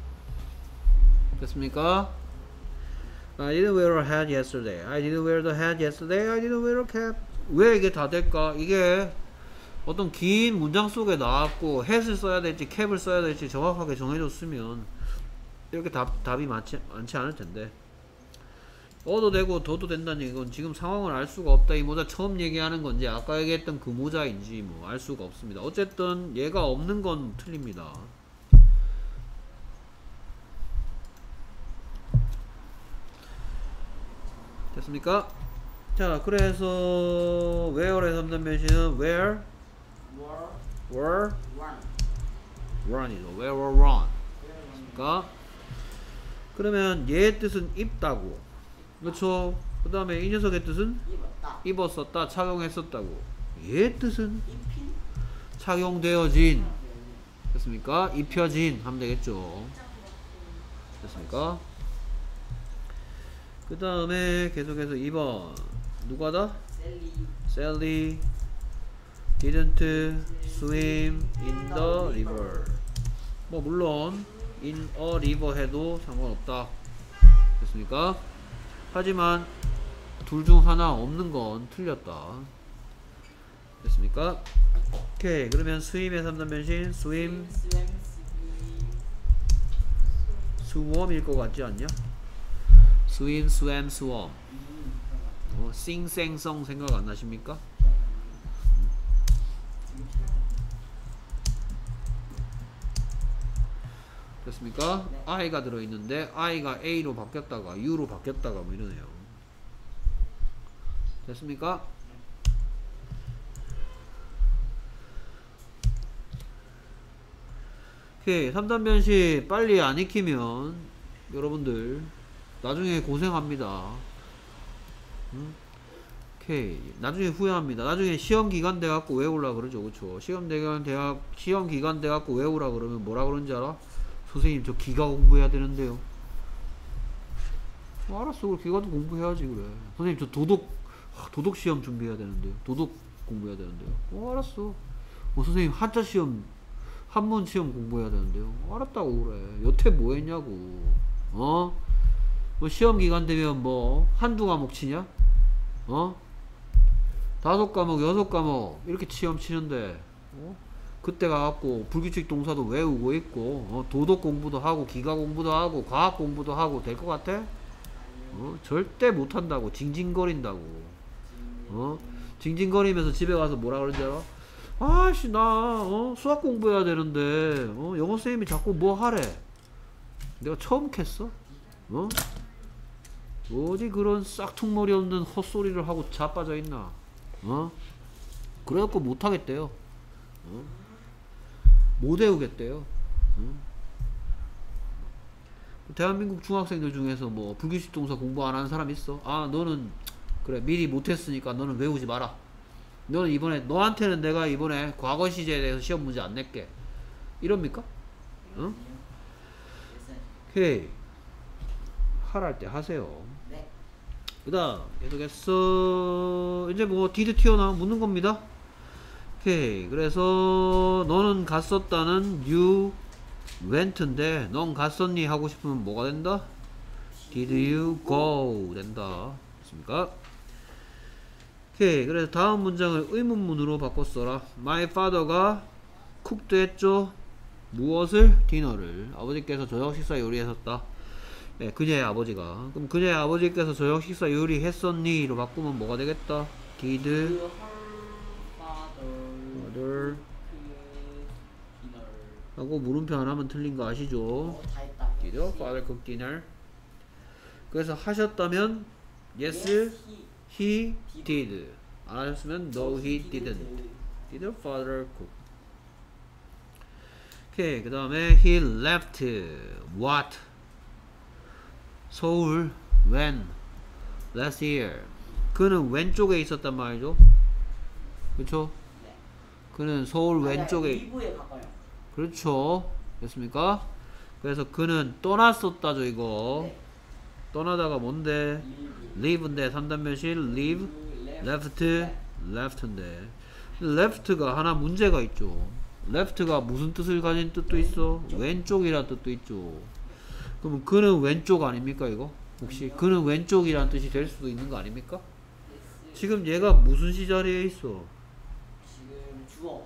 됐습니까? I didn't wear a hat yesterday. I didn't wear the hat yesterday. I didn't wear a cap. 왜 이게 다 될까? 이게 어떤 긴 문장 속에 나왔고 hat을 써야 될지 cap을 써야 될지 정확하게 정해줬으면 이렇게 답이 많지 않을 텐데 어도 되고 더도 된다는 얘기는 지금 상황을 알 수가 없다. 이 모자 처음 얘기하는 건지 아까 얘기했던 그 모자인지 뭐 알 수가 없습니다. 어쨌든 얘가 없는 건 틀립니다. 됐습니까? 자, 그래서 where의 3단 변신은 where, were, run이죠. where or run. 그러니까 그러면 얘의 뜻은 입다고. 그렇죠? 그 다음에 이 녀석의 뜻은 입었다. 입었었다, 착용했었다고. 얘의 뜻은 입힌. 착용되어진. 됐습니까? 입혀진 하면 되겠죠. 됐습니까? 그 다음에 계속해서 2번 누가다? 셀리. Sally didn't swim in the river. 뭐 물론 in a river 해도 상관없다. 됐습니까? 하지만 둘 중 하나 없는 건 틀렸다. 됐습니까? 오케이. 그러면 swim의 3단 변신 swim, swam일 것 같지 않냐? swim, swam, swam. 싱생성 생각 안 나십니까? 됐습니까? 네. I가 들어있는데 I가 A로 바뀌었다가 U로 바뀌었다가 뭐 이러네요. 됐습니까? 오케이. 3단 변신 빨리 안 익히면 여러분들 나중에 고생합니다. 오케이. 오케이. 나중에 후회합니다. 나중에 시험 기간 돼갖고 외우라 그러죠. 그쵸? 시험 기간 돼갖고 외우라 그러면 뭐라 그런지 알아? 선생님, 저 기가 공부해야 되는데요. 알았어. 그래, 기가도 공부해야지, 그래. 선생님, 저 도덕 시험 준비해야 되는데요. 도덕 공부해야 되는데요. 알았어. 선생님, 한자 시험, 한문 시험 공부해야 되는데요. 알았다고, 그래. 여태 뭐 했냐고. 뭐 시험 기간 되면 뭐, 한두 과목 치냐? 5과목, 6과목, 이렇게 시험 치는데, 그때 가갖고 불규칙 동사도 외우고 있고, 도덕 공부도 하고, 기가 공부도 하고, 과학 공부도 하고, 될 것 같아? 절대 못한다고. 징징거린다고. 징징거리면서 집에 가서 뭐라 그러는지 알아? 아씨, 나 수학 공부해야 되는데 영어 선생님이 자꾸 뭐 하래. 내가 처음 캤어? 어디 그런 싹퉁머리 없는 헛소리를 하고 자빠져 있나? 그래갖고 못하겠대요. 못 외우겠대요. 대한민국 중학생들 중에서 뭐 불규칙 동사 공부 안 하는 사람 있어? 아, 너는 그래, 미리 못했으니까 너는 외우지 마라. 너는 이번에, 너한테는 내가 이번에 과거 시제에 대해서 시험 문제 안 낼게. 이럽니까? 응? 오케이. 하랄 때 하세요. 네. 그 다음 계속해서 이제 뭐 did 튀어나와 묻는 겁니다. 오케이. 그래서 너는 갔었다는 you went인데, 넌 갔었니 하고 싶으면 뭐가 된다? did you go 된다. 됐습니까? 오케이. 그래서 다음 문장을 의문문으로 바꿔 써라. My father가 cooked 했죠. 무엇을? 디너를. 아버지께서 저녁 식사 요리했었다. 네, 그녀의 아버지가. 그럼 그녀의 아버지께서 저녁 식사 요리했었니? 로 바꾸면 뭐가 되겠다? Did her father 하고 물음표 안 하면 틀린 거 아시죠? 다 했다. Did your father cook dinner? 그래서 하셨다면 yes, he did. 안 하셨으면 no, he didn't. Did your father cook? 오케이. 그 다음에 he left what? 서울 when? last year. 그는 왼쪽에 있었단 말이죠. 그쵸? 네. 그는 서울 왼쪽에. 일부에 가까요. 그렇죠. 됐습니까? 그래서 그는 떠났었다죠, 이거. 네. 떠나다가 뭔데? leave인데 3단면실 leave, left인데 left가 하나 문제가 있죠. left가 무슨 뜻을 가진 뜻도 있어? 왼쪽이란 뜻도 있죠. 그러면 그는 왼쪽 아닙니까, 이거? 혹시 그는 왼쪽이란 뜻이 될 수도 있는 거 아닙니까? 지금 얘가 무슨 시자리에 있어? 지금 주어.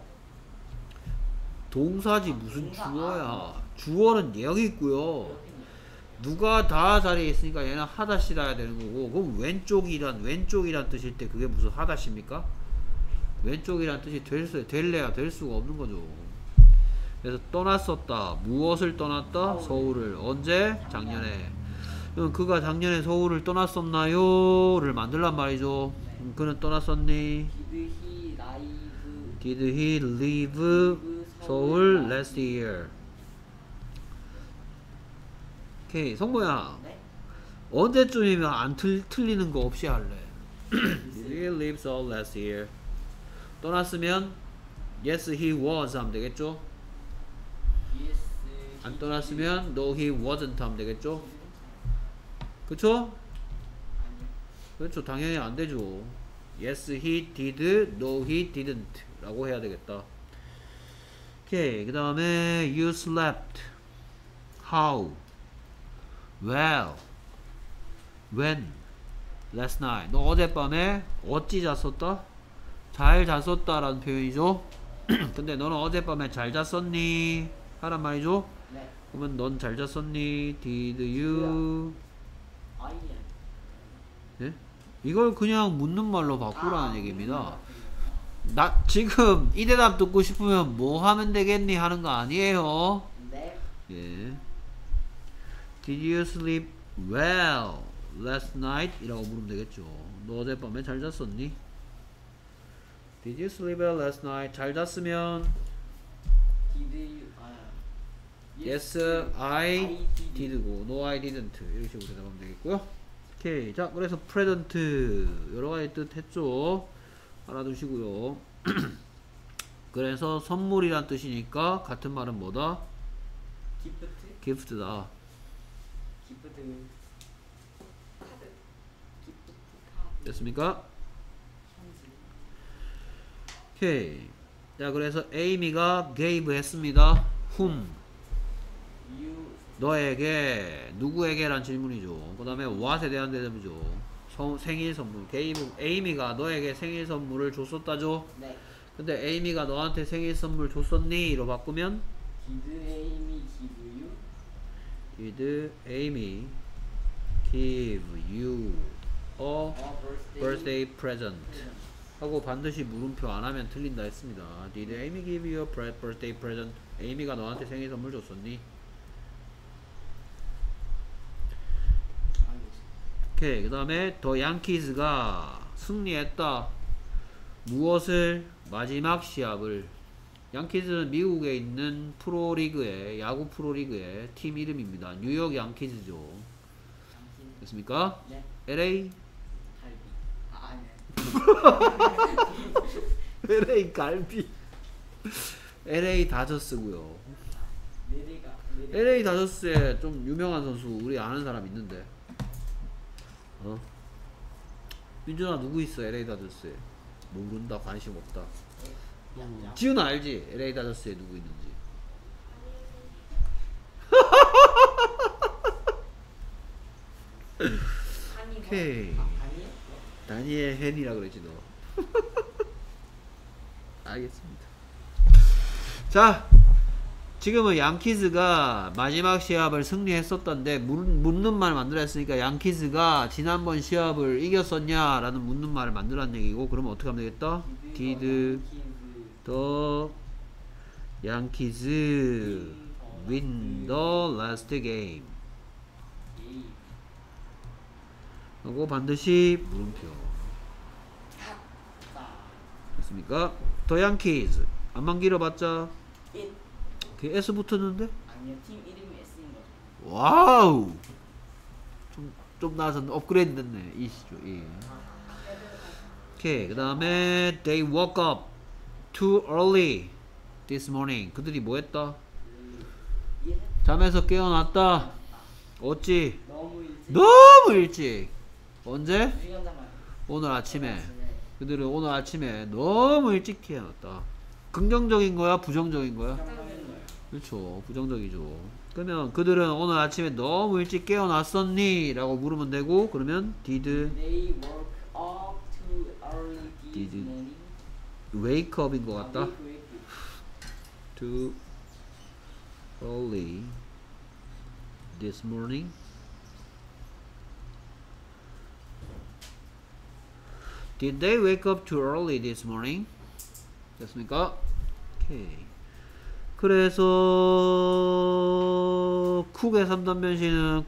동사지 무슨 주어야. 주어는 여기 있고요. 누가 다 자리에 있으니까 얘는 하다시라야 되는 거고, 그럼 왼쪽이란 뜻일 때 그게 무슨 하다시입니까? 왼쪽이란 뜻이 될래야 될 수가 없는 거죠. 그래서 떠났었다. 무엇을 떠났다? 서울을. 언제? 작년에. 그럼 그가 작년에 서울을 떠났었나요? 를 만들란 말이죠. 그는 떠났었니? Did he leave 서울 last year? 오케이. 성모야, 네. 언제쯤이면 안 틀리는 거 없이 할래? Did he leave Seoul last year? 떠났으면 yes he was 하면 되겠죠? 안 떠났으면 no he wasn't 하면 되겠죠? 그쵸? 그렇죠. 당연히 안 되죠. yes he did, no he didn't 라고 해야 되겠다. 오케이. 그 다음에 you slept how well when last night. 너 어젯밤에 어찌 잤었다? 잘 잤었다 라는 표현이죠. 근데 너는 어젯밤에 잘 잤었니? 하란 말이죠. 네. 그러면 넌 잘 잤었니? Did you? I am. 예? 이걸 그냥 묻는 말로 바꾸라는 얘기입니다. 나 지금 이 대답 듣고 싶으면 뭐 하면 되겠니? 하는 거 아니에요. 네. 예. Did you sleep well last night? 이라고 물으면 되겠죠. 너 어젯밤에 잘 잤었니? Did you sleep well last night? 잘 잤으면 Did you? Yes, I did고 No, I didn't 이렇게 식으로 대답하면 되겠고요. 오케이. 자, 그래서 present 여러가지 뜻 했죠. 알아두시고요. 그래서 선물이란 뜻이니까 같은 말은 뭐다? 기프트. gift다. 기프트. 카드. 기프트 카드. 됐습니까? 편지. 오케이. 자, 그래서 에이미가 gave 했습니다. whom You. 너에게 누구에게 란 질문이죠. 그 다음에 what에 대한 대답이죠. 생일 선물. 에이미가 너에게 생일 선물을 줬었다죠. 네. 근데 에이미가 너한테 생일 선물 줬었니? 로 바꾸면 Did Amy give you? Did Amy give you a A birthday present? 하고 반드시 물음표 안 하면 틀린다 했습니다. Did Amy give you a birthday present? 에이미가 너한테 생일 선물 줬었니? 오케이. 그 다음에 더 양키즈가 승리했다. 무엇을? 마지막 시합을. 양키즈는 미국에 있는 프로리그의 야구 프로리그의 팀 이름입니다. 뉴욕 양키즈죠. 당신. 됐습니까? 네. LA 갈비. 네. LA 갈비. LA 다저스고요. 내리가. LA 다저스에 좀 유명한 선수 우리 아는 사람 있는데. 민준아 누구 있어 LA 다저스에? 모른다. 관심 없다. 지훈아 알지? LA 다저스에 누구 있는지. 아니 뭐. 오케이. 아니? 다니엘 헨이라 그러지 너. 알겠습니다. 자, 지금은 양키즈가 마지막 시합을 승리했었던데 묻는 말 만들었으니까 양키즈가 지난번 시합을 이겼었냐 라는 묻는 말을 만들었는 얘기고, 그러면 어떻게 하면 되겠다? Did the Yankees win the last game? 하고 반드시 물음표. 됐습니까? The Yankees 안만 길어봤자 그 S 붙었는데? 아니요, 팀 이름이 S인 거죠. 와우! 좀 나아서 업그레이드 됐네. 이시죠. 예. 오케이. 그 다음에 They woke up too early this morning. 그들이 뭐 했다? 잠에서 깨어났다. 어찌? 너무 일찍. 너무 일찍. 언제? 2시간 전에. 오늘 아침에. 그들은 오늘 아침에 너무 일찍 깨어났다. 긍정적인 거야? 부정적인 거야? 부정적인 거예요. 그렇죠. 부정적이죠. 그러면 그들은 오늘 아침에 너무 일찍 깨어났었니? 라고 물으면 되고, 그러면 Did They woke up too early this Did morning. wake up인 것 같다. Wake. Too early this morning. Did they wake up too early this morning? 됐습니까? 오케이. 그래서 쿡의 3단 변신은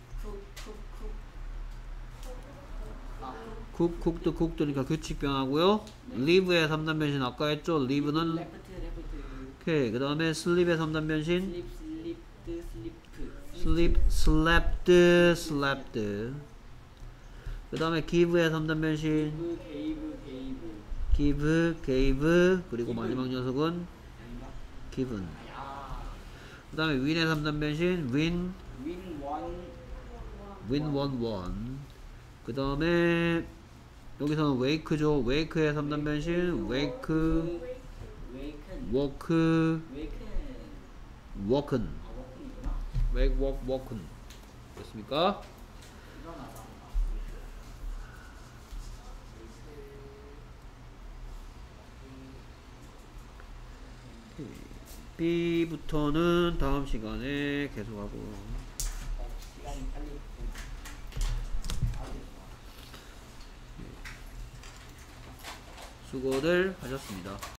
쿡도 쿡도니까 규칙 변하고요. live의 3단 변신 아까 했죠? live는 레프트. 오케이. 그 다음에 sleep의 3단 변신 sleep. slept. 그 다음에 give의 3단 변신 gave. 그리고 마지막 녀석은 given. 그 다음에 win의 3단 변신 win. won. 그 다음에 여기서는 wake죠. wake의 3단 변신 wake. walk은. wake, walk은. 됐습니까? B부터는 다음 시간에 계속하고. 수고들 하셨습니다.